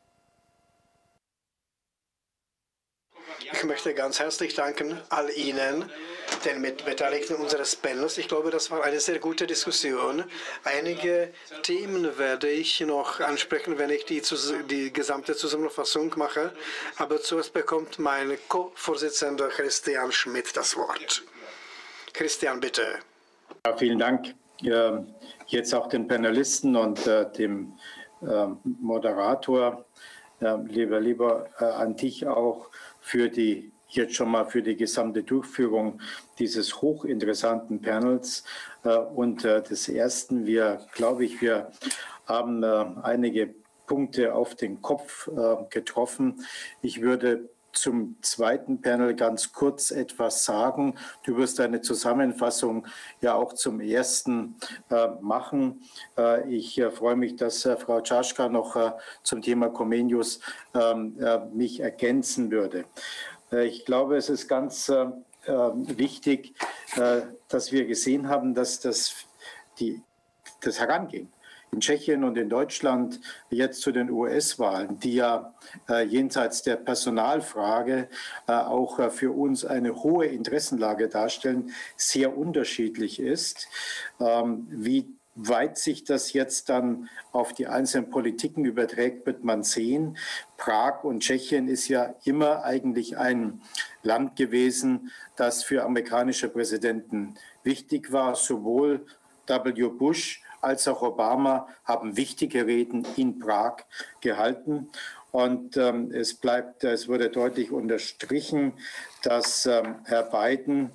Ich möchte ganz herzlich danken all Ihnen, den Mitbeteiligten unseres Panels. Ich glaube, das war eine sehr gute Diskussion. Einige Themen werde ich noch ansprechen, wenn ich die, die gesamte Zusammenfassung mache. Aber zuerst bekommt mein Co-Vorsitzender Christian Schmidt das Wort. Christian, bitte. Ja, vielen Dank. Äh, jetzt auch den Panelisten und äh, dem äh, Moderator. Äh, lieber, lieber äh, an dich auch für die, jetzt schon mal für die gesamte Durchführung dieses hochinteressanten Panels äh, und äh, des ersten. Wir, glaube ich, wir haben äh, einige Punkte auf den Kopf äh, getroffen. Ich würde zum zweiten Panel ganz kurz etwas sagen. Du wirst eine Zusammenfassung ja auch zum ersten äh, machen. Äh, ich äh, freue mich, dass äh, Frau Czaczka noch äh, zum Thema Comenius äh, äh, mich ergänzen würde. Äh, ich glaube, es ist ganz äh, äh, wichtig, äh, dass wir gesehen haben, dass das, die, das Herangehen in Tschechien und in Deutschland jetzt zu den U S-Wahlen, die ja äh, jenseits der Personalfrage äh, auch äh, für uns eine hohe Interessenlage darstellen, sehr unterschiedlich ist. Ähm, wie weit sich das jetzt dann auf die einzelnen Politiken überträgt, wird man sehen. Prag und Tschechien ist ja immer eigentlich ein Land gewesen, das für amerikanische Präsidenten wichtig war. Sowohl W. Bush als auch Obama haben wichtige Reden in Prag gehalten. Und ähm, es bleibt, es wurde deutlich unterstrichen, dass ähm, Herr Biden,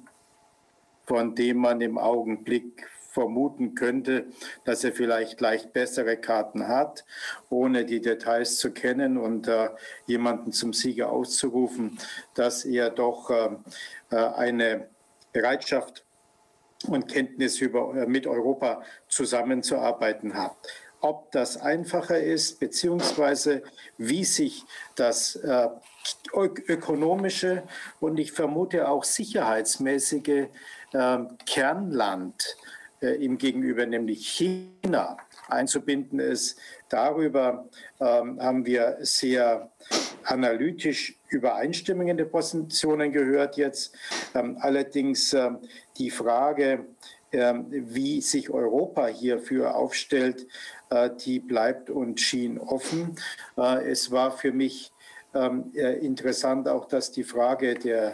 von dem man im Augenblick vermuten könnte, dass er vielleicht leicht bessere Karten hat, ohne die Details zu kennen und äh, jemanden zum Sieger auszurufen, dass er doch äh, eine Bereitschaft und Kenntnis über, mit Europa zusammenzuarbeiten hat. ob das einfacher ist, beziehungsweise wie sich das äh, ökonomische und ich vermute auch sicherheitsmäßige äh, Kernland äh, ihm gegenüber, nämlich China, einzubinden ist. Darüber ähm, haben wir sehr analytisch übereinstimmende Positionen gehört jetzt. Ähm, allerdings äh, die Frage, äh, wie sich Europa hierfür aufstellt, äh, die bleibt und schien offen. Äh, es war für mich ähm, äh, interessant auch, dass die Frage der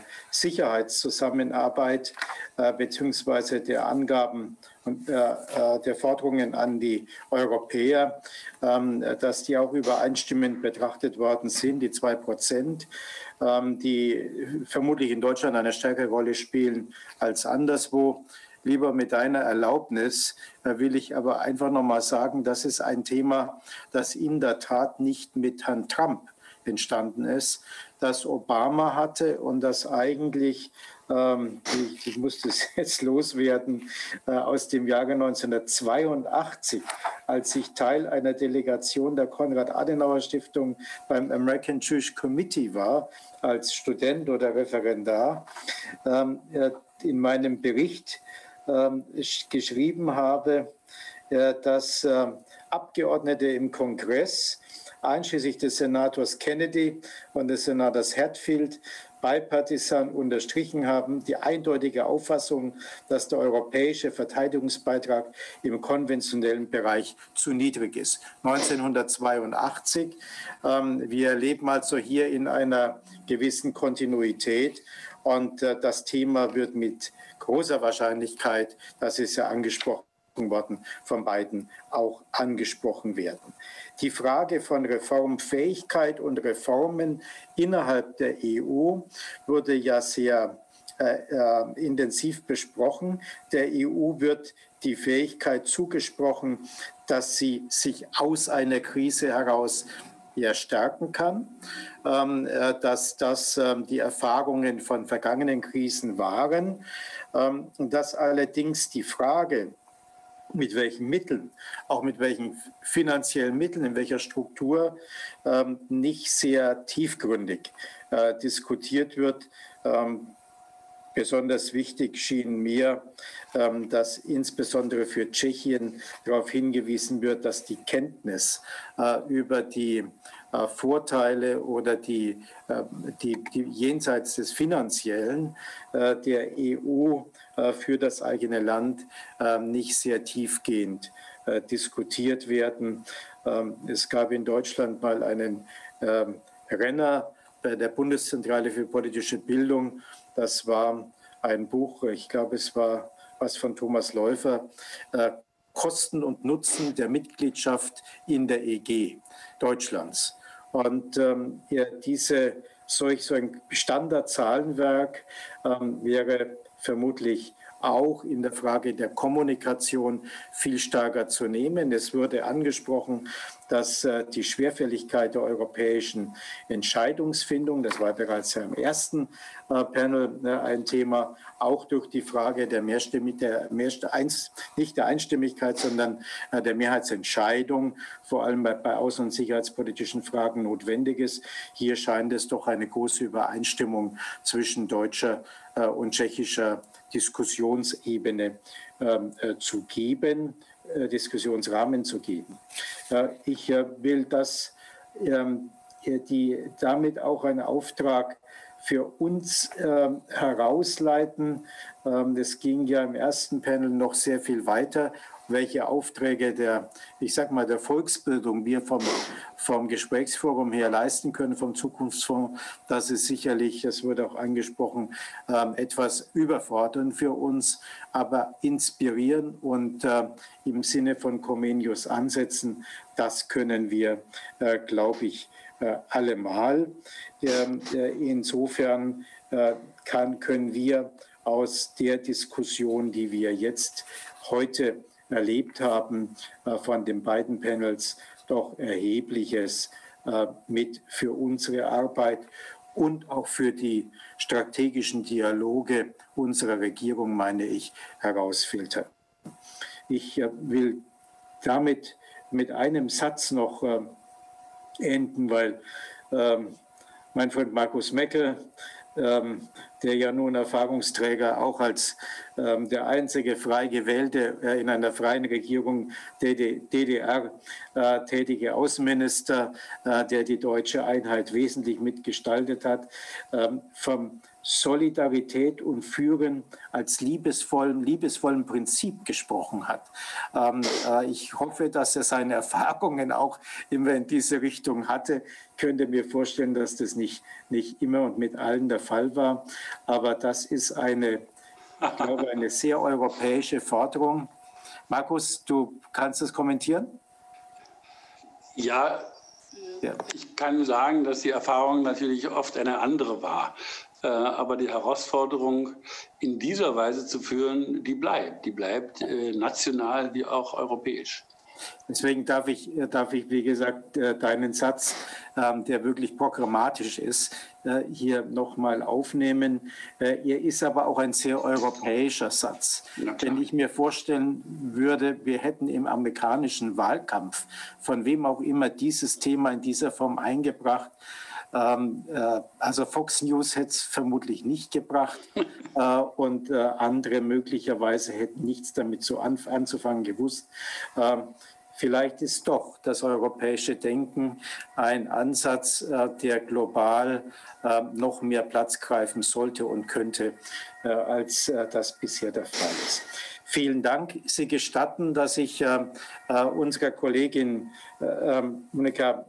Sicherheitszusammenarbeit äh, beziehungsweise der Angaben und äh, der Forderungen an die Europäer, ähm, dass die auch übereinstimmend betrachtet worden sind, die zwei Prozent, ähm, die vermutlich in Deutschland eine stärkere Rolle spielen als anderswo. Lieber mit deiner Erlaubnis äh, will ich aber einfach noch mal sagen, das ist ein Thema, das in der Tat nicht mit Herrn Trump entstanden ist, das Obama hatte und das eigentlich, ähm, ich, ich muss das jetzt loswerden, äh, aus dem Jahre neunzehnhundertzweiundachtzig, als ich Teil einer Delegation der Konrad-Adenauer-Stiftung beim American Jewish Committee war, als Student oder Referendar, ähm, äh, in meinem Bericht ähm, geschrieben habe, äh, dass äh, Abgeordnete im Kongress einschließlich des Senators Kennedy und des Senators Hatfield bipartisan unterstrichen haben, die eindeutige Auffassung, dass der europäische Verteidigungsbeitrag im konventionellen Bereich zu niedrig ist. neunzehnhundertzweiundachtzig. Ähm, wir leben also hier in einer gewissen Kontinuität und äh, das Thema wird mit großer Wahrscheinlichkeit, das ist ja angesprochen worden, von beiden auch angesprochen werden. Die Frage von Reformfähigkeit und Reformen innerhalb der E U wurde ja sehr äh, äh, intensiv besprochen. Der E U wird die Fähigkeit zugesprochen, dass sie sich aus einer Krise heraus ja, stärken kann, ähm, äh, dass das ähm, die Erfahrungen von vergangenen Krisen waren, ähm, dass allerdings die Frage, mit welchen Mitteln, auch mit welchen finanziellen Mitteln, in welcher Struktur, ähm, nicht sehr tiefgründig äh, diskutiert wird. Ähm, besonders wichtig schien mir, ähm, dass insbesondere für Tschechien darauf hingewiesen wird, dass die Kenntnis äh, über die äh, Vorteile oder die, äh, die, die jenseits des Finanziellen äh, der E U äh, für das eigene Land äh, nicht sehr tiefgehend äh, diskutiert werden. Ähm, es gab in Deutschland mal einen äh, Renner bei der Bundeszentrale für politische Bildung. Das war ein Buch, ich glaube, es war was von Thomas Läufer, äh, Kosten und Nutzen der Mitgliedschaft in der E G Deutschlands. Und ähm, ja, diese, solch, so ein Standardzahlenwerk ähm, wäre vermutlich auch in der Frage der Kommunikation viel stärker zu nehmen. Es wurde angesprochen, dass äh, die Schwerfälligkeit der europäischen Entscheidungsfindung, das war bereits ja im ersten äh, Panel äh, ein Thema, auch durch die Frage der Mehrstimmigkeit, der Mehr, eins, nicht der Einstimmigkeit, sondern äh, der Mehrheitsentscheidung, vor allem bei, bei außen- und sicherheitspolitischen Fragen notwendig ist. Hier scheint es doch eine große Übereinstimmung zwischen deutscher äh, und tschechischer Diskussionsebene ähm, äh, zu geben, äh, Diskussionsrahmen zu geben. Äh, ich äh, will das, ähm, die, damit auch einen Auftrag für uns äh, herausleiten. Ähm, das ging ja im ersten Panel noch sehr viel weiter, welche Aufträge der, ich sag mal, der Volksbildung wir vom, vom Gesprächsforum her leisten können, vom Zukunftsfonds. Das ist sicherlich, das wurde auch angesprochen, ähm, etwas überfordernd für uns, aber inspirieren und äh, im Sinne von Comenius ansetzen, das können wir, äh, glaube ich, äh, allemal. Äh, insofern äh, kann, können wir aus der Diskussion, die wir jetzt heute erlebt haben, äh, von den beiden Panels doch Erhebliches äh, mit für unsere Arbeit und auch für die strategischen Dialoge unserer Regierung, meine ich, herausfiltern. Ich äh, will damit mit einem Satz noch äh, enden, weil ähm, mein Freund Markus Meckel, ähm, der ja nun Erfahrungsträger auch als ähm, der einzige frei gewählte äh, in einer freien Regierung D D R äh, tätige Außenminister, äh, der die deutsche Einheit wesentlich mitgestaltet hat, ähm, vom Solidarität und Führen als liebesvollen, liebesvollen Prinzip gesprochen hat. Ähm, äh, ich hoffe, dass er seine Erfahrungen auch immer in diese Richtung hatte. Ich könnte mir vorstellen, dass das nicht, nicht immer und mit allen der Fall war. Aber das ist eine, ich glaube, eine sehr europäische Forderung. Markus, du kannst das kommentieren? Ja, ja, ich kann sagen, dass die Erfahrung natürlich oft eine andere war. Aber die Herausforderung, in dieser Weise zu führen, die bleibt. Die bleibt national wie auch europäisch. Deswegen darf ich, darf ich, wie gesagt, deinen Satz, der wirklich programmatisch ist, hier nochmal aufnehmen. Er ist aber auch ein sehr europäischer Satz. Wenn ich mir vorstellen würde, wir hätten im amerikanischen Wahlkampf, von wem auch immer, dieses Thema in dieser Form eingebracht, also Fox News hätte es vermutlich nicht gebracht und andere möglicherweise hätten nichts damit zu anzufangen gewusst. Vielleicht ist doch das europäische Denken ein Ansatz, der global noch mehr Platz greifen sollte und könnte, als das bisher der Fall ist. Vielen Dank. Sie gestatten, dass ich unserer Kollegin Monika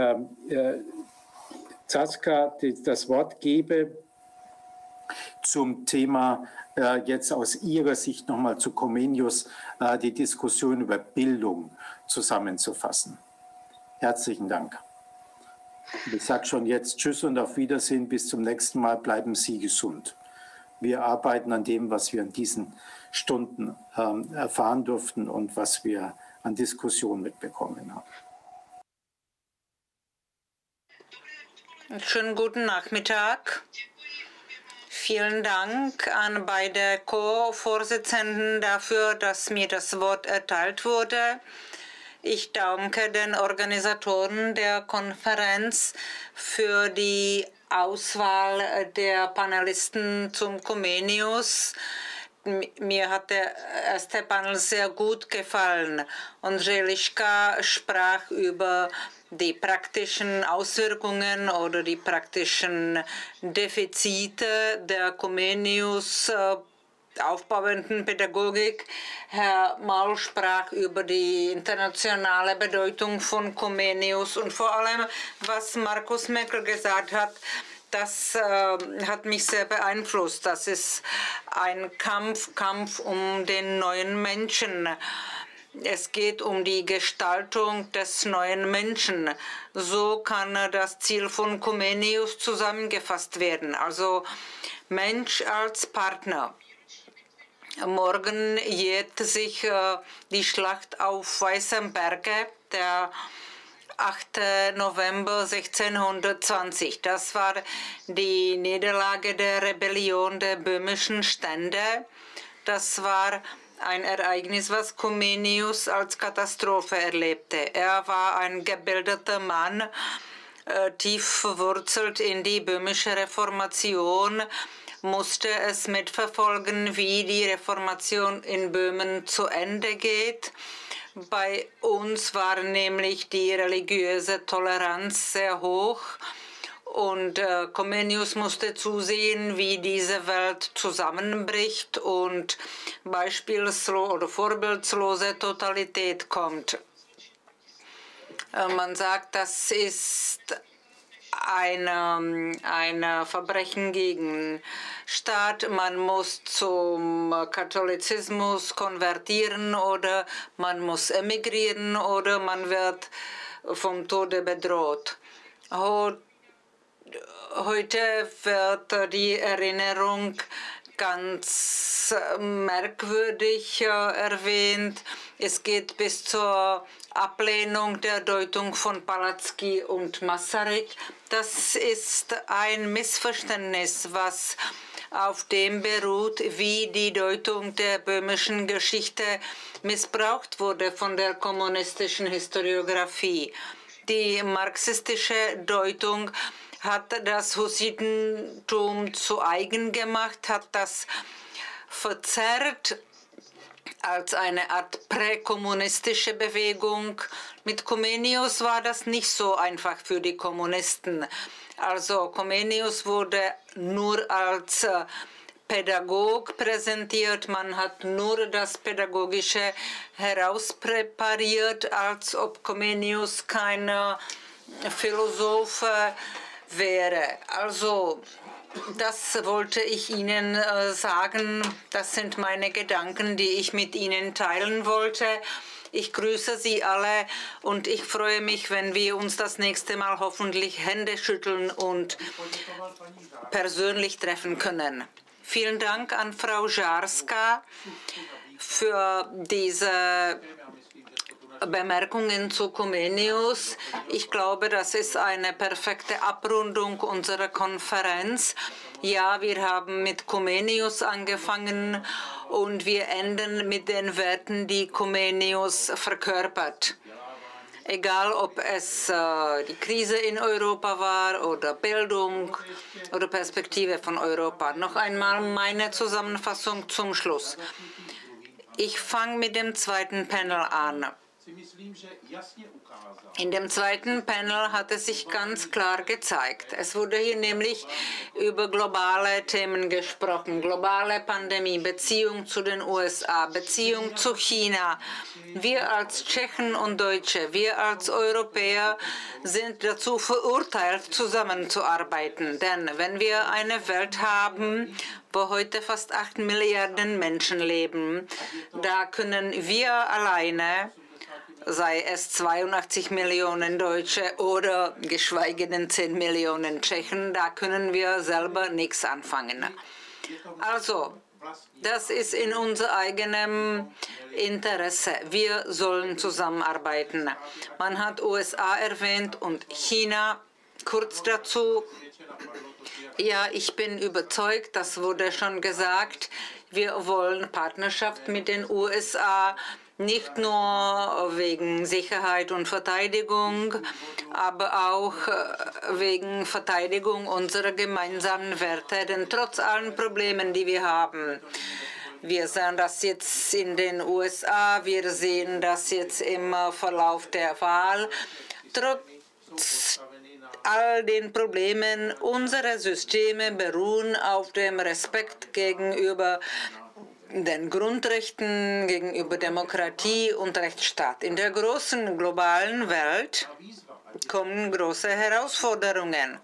Zászka das Wort gebe zum Thema äh, jetzt aus Ihrer Sicht nochmal zu Comenius äh, die Diskussion über Bildung zusammenzufassen. Herzlichen Dank. Ich sage schon jetzt Tschüss und auf Wiedersehen. Bis zum nächsten Mal. Bleiben Sie gesund. Wir arbeiten an dem, was wir in diesen Stunden ähm, erfahren durften und was wir an Diskussion mitbekommen haben. Schönen guten Nachmittag. Vielen Dank an beide Co-Vorsitzenden dafür, dass mir das Wort erteilt wurde. Ich danke den Organisatoren der Konferenz für die Auswahl der Panelisten zum Comenius. Mir hat der erste Panel sehr gut gefallen. Angelika sprach über die praktischen Auswirkungen oder die praktischen Defizite der Comenius aufbauenden Pädagogik. Herr Maul sprach über die internationale Bedeutung von Comenius und vor allem, was Markus Meckel gesagt hat, das äh, hat mich sehr beeinflusst. Das ist ein Kampf, Kampf um den neuen Menschen. Es geht um die Gestaltung des neuen Menschen. So kann das Ziel von Comenius zusammengefasst werden. Also Mensch als Partner. Morgen jährt sich äh, die Schlacht auf Weißem Berge, der achter November sechzehnhundertzwanzig. Das war die Niederlage der Rebellion der böhmischen Stände. Das war ein Ereignis, was Comenius als Katastrophe erlebte. Er war ein gebildeter Mann, äh, tief verwurzelt in die böhmische Reformation, musste es mitverfolgen, wie die Reformation in Böhmen zu Ende geht. Bei uns war nämlich die religiöse Toleranz sehr hoch. Und äh, Comenius musste zusehen, wie diese Welt zusammenbricht und beispielslose oder vorbildslose Totalität kommt. Äh, man sagt, das ist ein, ein Verbrechen gegen Staat. Man muss zum Katholizismus konvertieren oder man muss emigrieren oder man wird vom Tode bedroht. Heute wird die Erinnerung ganz merkwürdig äh, erwähnt. Es geht bis zur Ablehnung der Deutung von Palacký und Masaryk. Das ist ein Missverständnis, was auf dem beruht, wie die Deutung der böhmischen Geschichte missbraucht wurde von der kommunistischen Historiographie. Die marxistische Deutung hat das Hussitentum zu eigen gemacht, hat das verzerrt als eine Art präkommunistische Bewegung. Mit Comenius war das nicht so einfach für die Kommunisten. Also Comenius wurde nur als Pädagog präsentiert, man hat nur das Pädagogische herauspräpariert, als ob Comenius kein Philosoph wäre. Also das wollte ich Ihnen äh, sagen. Das sind meine Gedanken, die ich mit Ihnen teilen wollte. Ich grüße Sie alle und ich freue mich, wenn wir uns das nächste Mal hoffentlich Hände schütteln und persönlich treffen können. Vielen Dank an Frau Žárská für diese Bemerkungen zu Comenius. Ich glaube, das ist eine perfekte Abrundung unserer Konferenz. Ja, wir haben mit Comenius angefangen und wir enden mit den Werten, die Comenius verkörpert. Egal, ob es äh, die Krise in Europa war oder Bildung oder Perspektive von Europa. Noch einmal meine Zusammenfassung zum Schluss. Ich fange mit dem zweiten Panel an. In dem zweiten Panel hat es sich ganz klar gezeigt. Es wurde hier nämlich über globale Themen gesprochen. Globale Pandemie, Beziehung zu den U S A, Beziehung zu China. Wir als Tschechen und Deutsche, wir als Europäer sind dazu verurteilt, zusammenzuarbeiten. Denn wenn wir eine Welt haben, wo heute fast acht Milliarden Menschen leben, da können wir alleine, sei es zweiundachtzig Millionen Deutsche oder geschweige denn zehn Millionen Tschechen, da können wir selber nichts anfangen. Also, das ist in unser eigenem Interesse. Wir sollen zusammenarbeiten. Man hat U S A erwähnt und China kurz dazu. Ja, ich bin überzeugt, das wurde schon gesagt, wir wollen Partnerschaft mit den U S A, nicht nur wegen Sicherheit und Verteidigung, aber auch wegen Verteidigung unserer gemeinsamen Werte. Denn trotz allen Problemen, die wir haben, wir sehen das jetzt in den U S A, wir sehen das jetzt im Verlauf der Wahl, trotz all den Problemen, unsere Systeme beruhen auf dem Respekt gegenüber den Grundrechten, gegenüber Demokratie und Rechtsstaat. In der großen globalen Welt kommen große Herausforderungen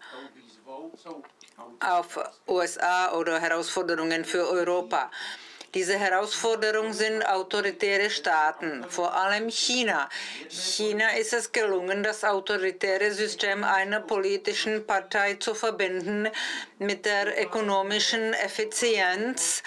auf U S A oder Herausforderungen für Europa. Diese Herausforderungen sind autoritäre Staaten, vor allem China. China ist es gelungen, das autoritäre System einer politischen Partei zu verbinden mit der ökonomischen Effizienz.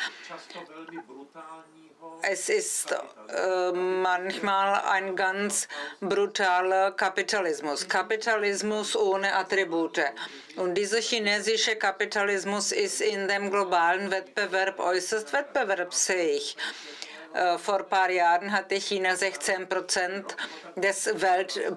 Es ist äh, manchmal ein ganz brutaler Kapitalismus. Kapitalismus ohne Attribute. Und dieser chinesische Kapitalismus ist in dem globalen Wettbewerb äußerst wettbewerbsfähig. Äh, vor ein paar Jahren hatte China sechzehn Prozent des Weltprodukts,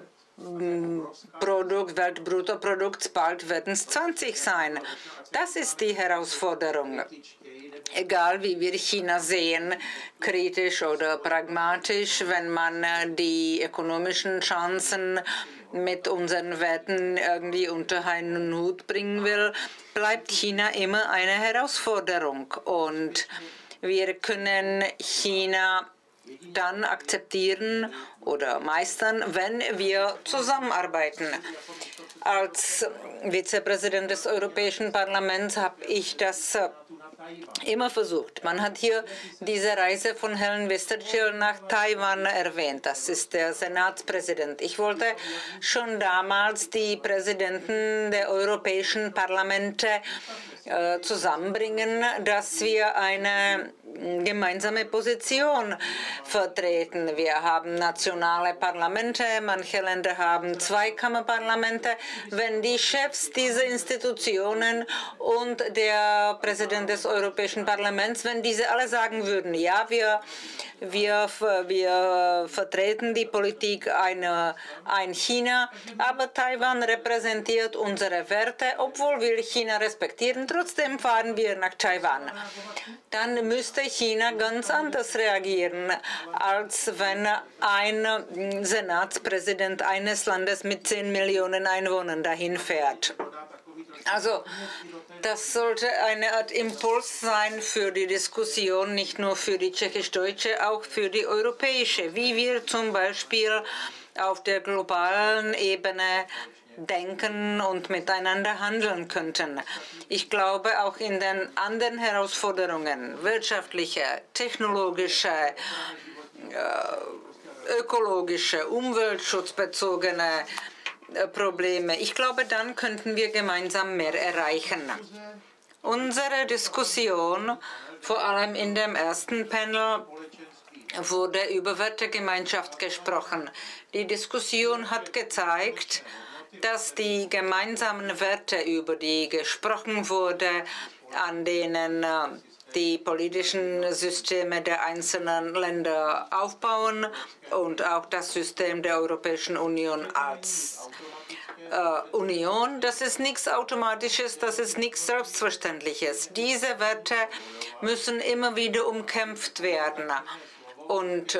Weltbruttoprodukts, bald werden es zwanzig sein. Das ist die Herausforderung. Egal wie wir China sehen, kritisch oder pragmatisch, wenn man die ökonomischen Chancen mit unseren Werten irgendwie unter einen Hut bringen will, bleibt China immer eine Herausforderung. Und wir können China dann akzeptieren oder meistern, wenn wir zusammenarbeiten. Als Vizepräsident des Europäischen Parlaments habe ich das immer versucht. Man hat hier diese Reise von Helen Westerchill nach Taiwan erwähnt. Das ist der Senatspräsident. Ich wollte schon damals die Präsidenten der europäischen Parlamente äh, zusammenbringen, dass wir eine gemeinsame Position vertreten. Wir haben nationale Parlamente, manche Länder haben Zweikammerparlamente. Wenn die Chefs dieser Institutionen und der Präsident des Europäischen Parlaments, wenn diese alle sagen würden, ja, wir, wir, wir vertreten die Politik eine, ein China, aber Taiwan repräsentiert unsere Werte, obwohl wir China respektieren, trotzdem fahren wir nach Taiwan. Dann müsste China ganz anders reagieren, als wenn ein Senatspräsident eines Landes mit zehn Millionen Einwohnern dahin fährt. Also das sollte eine Art Impuls sein für die Diskussion, nicht nur für die tschechisch-deutsche, auch für die europäische, wie wir zum Beispiel auf der globalen Ebene denken und miteinander handeln könnten. Ich glaube, auch in den anderen Herausforderungen, wirtschaftliche, technologische, ökologische, umweltschutzbezogene Probleme, ich glaube, dann könnten wir gemeinsam mehr erreichen. Unsere Diskussion, vor allem in dem ersten Panel, wurde über Wertegemeinschaft gesprochen. Die Diskussion hat gezeigt, dass die gemeinsamen Werte, über die gesprochen wurde, an denen die politischen Systeme der einzelnen Länder aufbauen und auch das System der Europäischen Union als äh, Union, das ist nichts Automatisches, das ist nichts Selbstverständliches. Diese Werte müssen immer wieder umkämpft werden und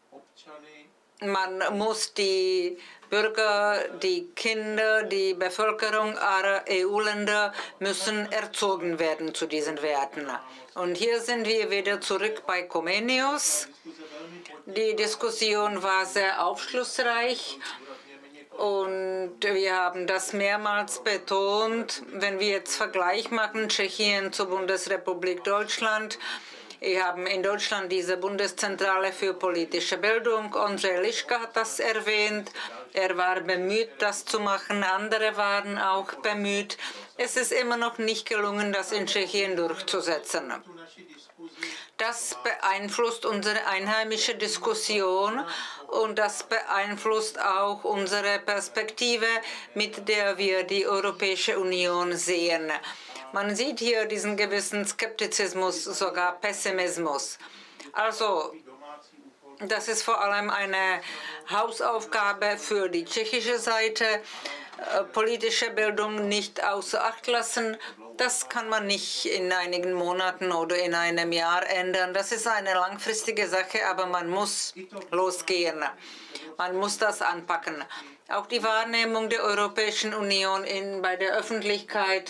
man muss die Bürger, die Kinder, die Bevölkerung aller E U-Länder müssen erzogen werden zu diesen Werten. Und hier sind wir wieder zurück bei Comenius. Die Diskussion war sehr aufschlussreich und wir haben das mehrmals betont. Wenn wir jetzt Vergleich machen, Tschechien zur Bundesrepublik Deutschland, wir haben in Deutschland diese Bundeszentrale für politische Bildung. Ondřej Liška hat das erwähnt. Er war bemüht, das zu machen. Andere waren auch bemüht. Es ist immer noch nicht gelungen, das in Tschechien durchzusetzen. Das beeinflusst unsere einheimische Diskussion und das beeinflusst auch unsere Perspektive, mit der wir die Europäische Union sehen. Man sieht hier diesen gewissen Skeptizismus, sogar Pessimismus. Also, das ist vor allem eine Hausaufgabe für die tschechische Seite. Äh, politische Bildung nicht außer Acht lassen. Das kann man nicht in einigen Monaten oder in einem Jahr ändern. Das ist eine langfristige Sache, aber man muss losgehen. Man muss das anpacken. Auch die Wahrnehmung der Europäischen Union in, bei der Öffentlichkeit.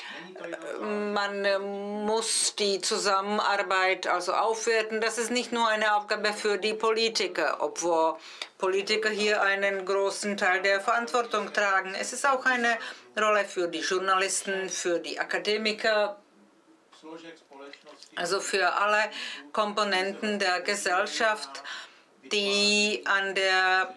Man muss die Zusammenarbeit also aufwerten. Das ist nicht nur eine Aufgabe für die Politiker, obwohl Politiker hier einen großen Teil der Verantwortung tragen. Es ist auch eine Rolle für die Journalisten, für die Akademiker, also für alle Komponenten der Gesellschaft, die an der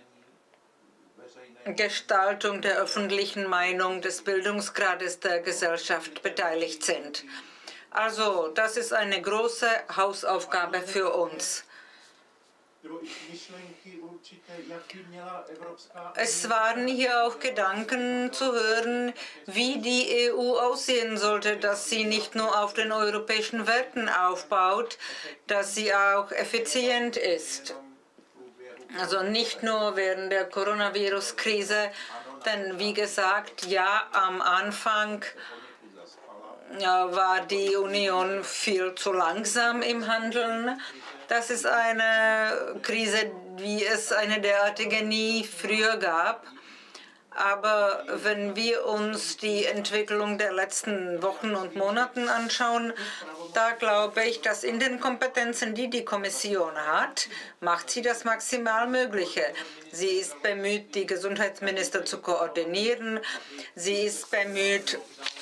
Gestaltung der öffentlichen Meinung, des Bildungsgrades der Gesellschaft beteiligt sind. Also, das ist eine große Hausaufgabe für uns. Es waren hier auch Gedanken zu hören, wie die E U aussehen sollte, dass sie nicht nur auf den europäischen Werten aufbaut, dass sie auch effizient ist. Also nicht nur während der Coronavirus-Krise, denn wie gesagt, ja, am Anfang ja, war die Union viel zu langsam im Handeln. Das ist eine Krise, wie es eine derartige nie früher gab. Aber wenn wir uns die Entwicklung der letzten Wochen und Monaten anschauen, da glaube ich, dass in den Kompetenzen, die die Kommission hat, macht sie das maximal Mögliche. Sie ist bemüht, die Gesundheitsminister zu koordinieren. Sie ist bemüht,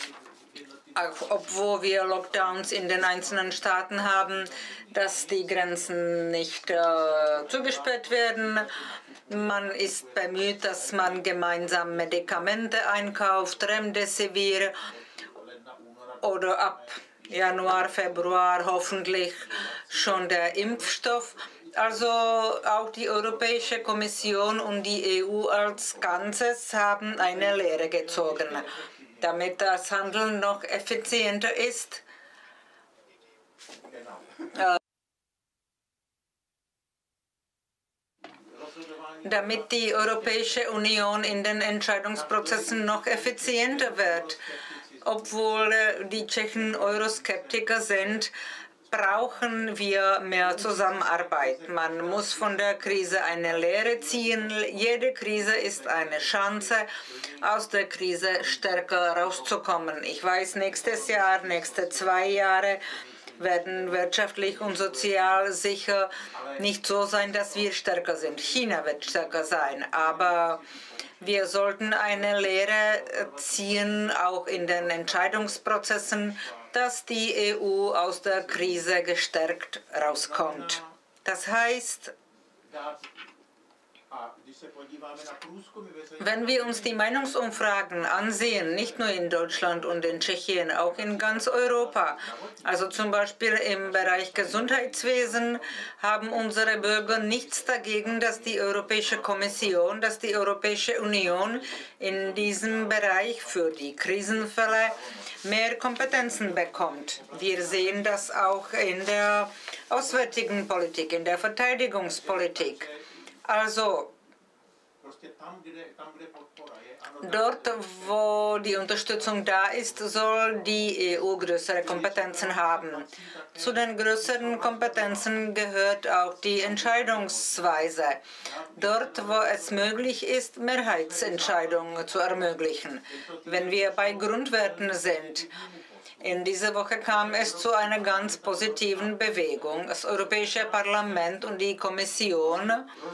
obwohl wir Lockdowns in den einzelnen Staaten haben, dass die Grenzen nicht äh, zugesperrt werden. Man ist bemüht, dass man gemeinsam Medikamente einkauft, Remdesivir oder ab Januar, Februar hoffentlich schon der Impfstoff. Also auch die Europäische Kommission und die E U als Ganzes haben eine Lehre gezogen. Damit das Handeln noch effizienter ist, äh, damit die Europäische Union in den Entscheidungsprozessen noch effizienter wird. Obwohl die Tschechen Euroskeptiker sind, brauchen wir mehr Zusammenarbeit. Man muss von der Krise eine Lehre ziehen. Jede Krise ist eine Chance, aus der Krise stärker rauszukommen. Ich weiß, nächstes Jahr, nächste zwei Jahre werden wirtschaftlich und sozial sicher nicht so sein, dass wir stärker sind. China wird stärker sein, aber wir sollten eine Lehre ziehen, auch in den Entscheidungsprozessen, dass die E U aus der Krise gestärkt rauskommt. Das heißt, wenn wir uns die Meinungsumfragen ansehen, nicht nur in Deutschland und in Tschechien, auch in ganz Europa, also zum Beispiel im Bereich Gesundheitswesen, haben unsere Bürger nichts dagegen, dass die Europäische Kommission, dass die Europäische Union in diesem Bereich für die Krisenfälle mehr Kompetenzen bekommt. Wir sehen das auch in der auswärtigen Politik, in der Verteidigungspolitik. Also dort, wo die Unterstützung da ist, soll die E U größere Kompetenzen haben. Zu den größeren Kompetenzen gehört auch die Entscheidungsweise. Dort, wo es möglich ist, Mehrheitsentscheidungen zu ermöglichen. Wenn wir bei Grundwerten sind, in dieser Woche kam es zu einer ganz positiven Bewegung. Das Europäische Parlament und die Kommission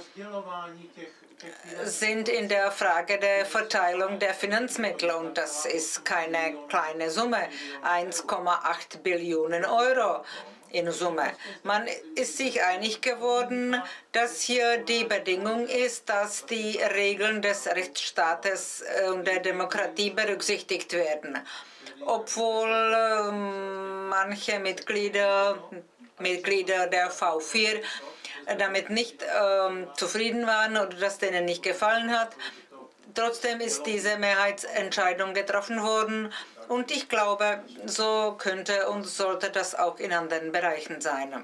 sind in der Frage der Verteilung der Finanzmittel, und das ist keine kleine Summe, eins Komma acht Billionen Euro in Summe. Man ist sich einig geworden, dass hier die Bedingung ist, dass die Regeln des Rechtsstaates und der Demokratie berücksichtigt werden. Obwohl äh, manche Mitglieder, Mitglieder der V vier damit nicht äh, zufrieden waren oder das denen nicht gefallen hat. Trotzdem ist diese Mehrheitsentscheidung getroffen worden und ich glaube, so könnte und sollte das auch in anderen Bereichen sein.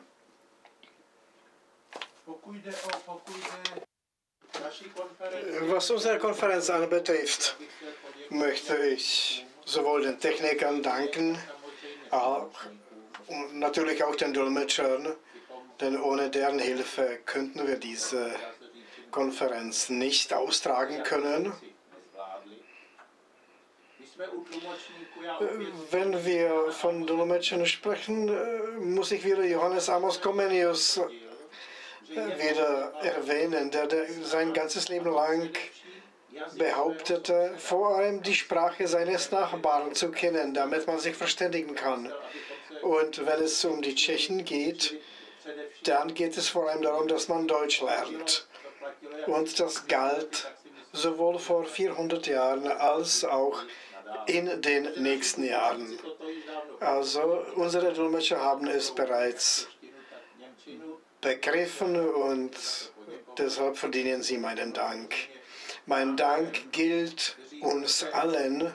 Was unsere Konferenz anbetrifft, möchte ich sowohl den Technikern danken, auch, und natürlich auch den Dolmetschern, denn ohne deren Hilfe könnten wir diese Konferenz nicht austragen können. Wenn wir von Dolmetschern sprechen, muss ich wieder Johannes Amos Comenius wieder erwähnen, der, der sein ganzes Leben lang behauptete, vor allem die Sprache seines Nachbarn zu kennen, damit man sich verständigen kann. Und wenn es um die Tschechen geht, dann geht es vor allem darum, dass man Deutsch lernt. Und das galt sowohl vor vierhundert Jahren als auch in den nächsten Jahren. Also unsere Dolmetscher haben es bereits begriffen und deshalb verdienen sie meinen Dank. Mein Dank gilt uns allen,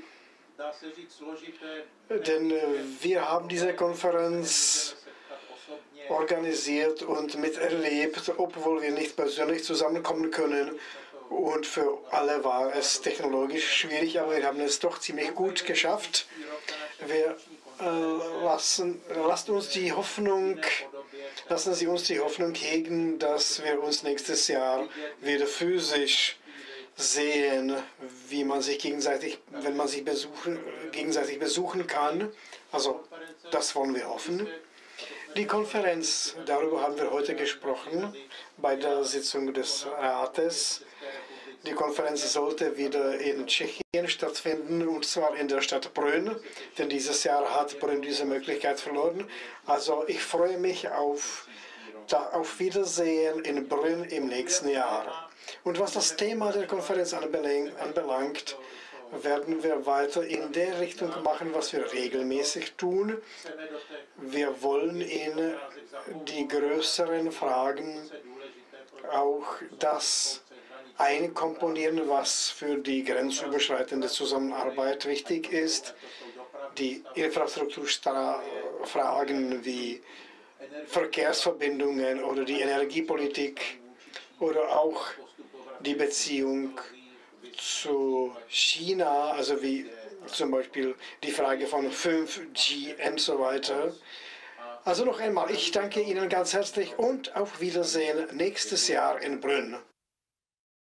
denn wir haben diese Konferenz organisiert und miterlebt, obwohl wir nicht persönlich zusammenkommen können. Und für alle war es technologisch schwierig, aber wir haben es doch ziemlich gut geschafft. Wir äh, lassen, lasst uns die Hoffnung, lassen Sie uns die Hoffnung hegen, dass wir uns nächstes Jahr wieder physisch sehen, wie man sich gegenseitig, wenn man sich besuchen, gegenseitig besuchen kann. Also das wollen wir hoffen. Die Konferenz, darüber haben wir heute gesprochen bei der Sitzung des Rates. Die Konferenz sollte wieder in Tschechien stattfinden, und zwar in der Stadt Brünn, denn dieses Jahr hat Brünn diese Möglichkeit verloren. Also ich freue mich auf, auf Wiedersehen in Brünn im nächsten Jahr. Und was das Thema der Konferenz anbelangt, werden wir weiter in der Richtung machen, was wir regelmäßig tun. Wir wollen in die größeren Fragen auch das einkomponieren, was für die grenzüberschreitende Zusammenarbeit wichtig ist. Die Infrastrukturfragen wie Verkehrsverbindungen oder die Energiepolitik oder auch die Beziehung zu China, also wie zum Beispiel die Frage von fünf G und so weiter. Also noch einmal, ich danke Ihnen ganz herzlich und auf Wiedersehen nächstes Jahr in Brünn.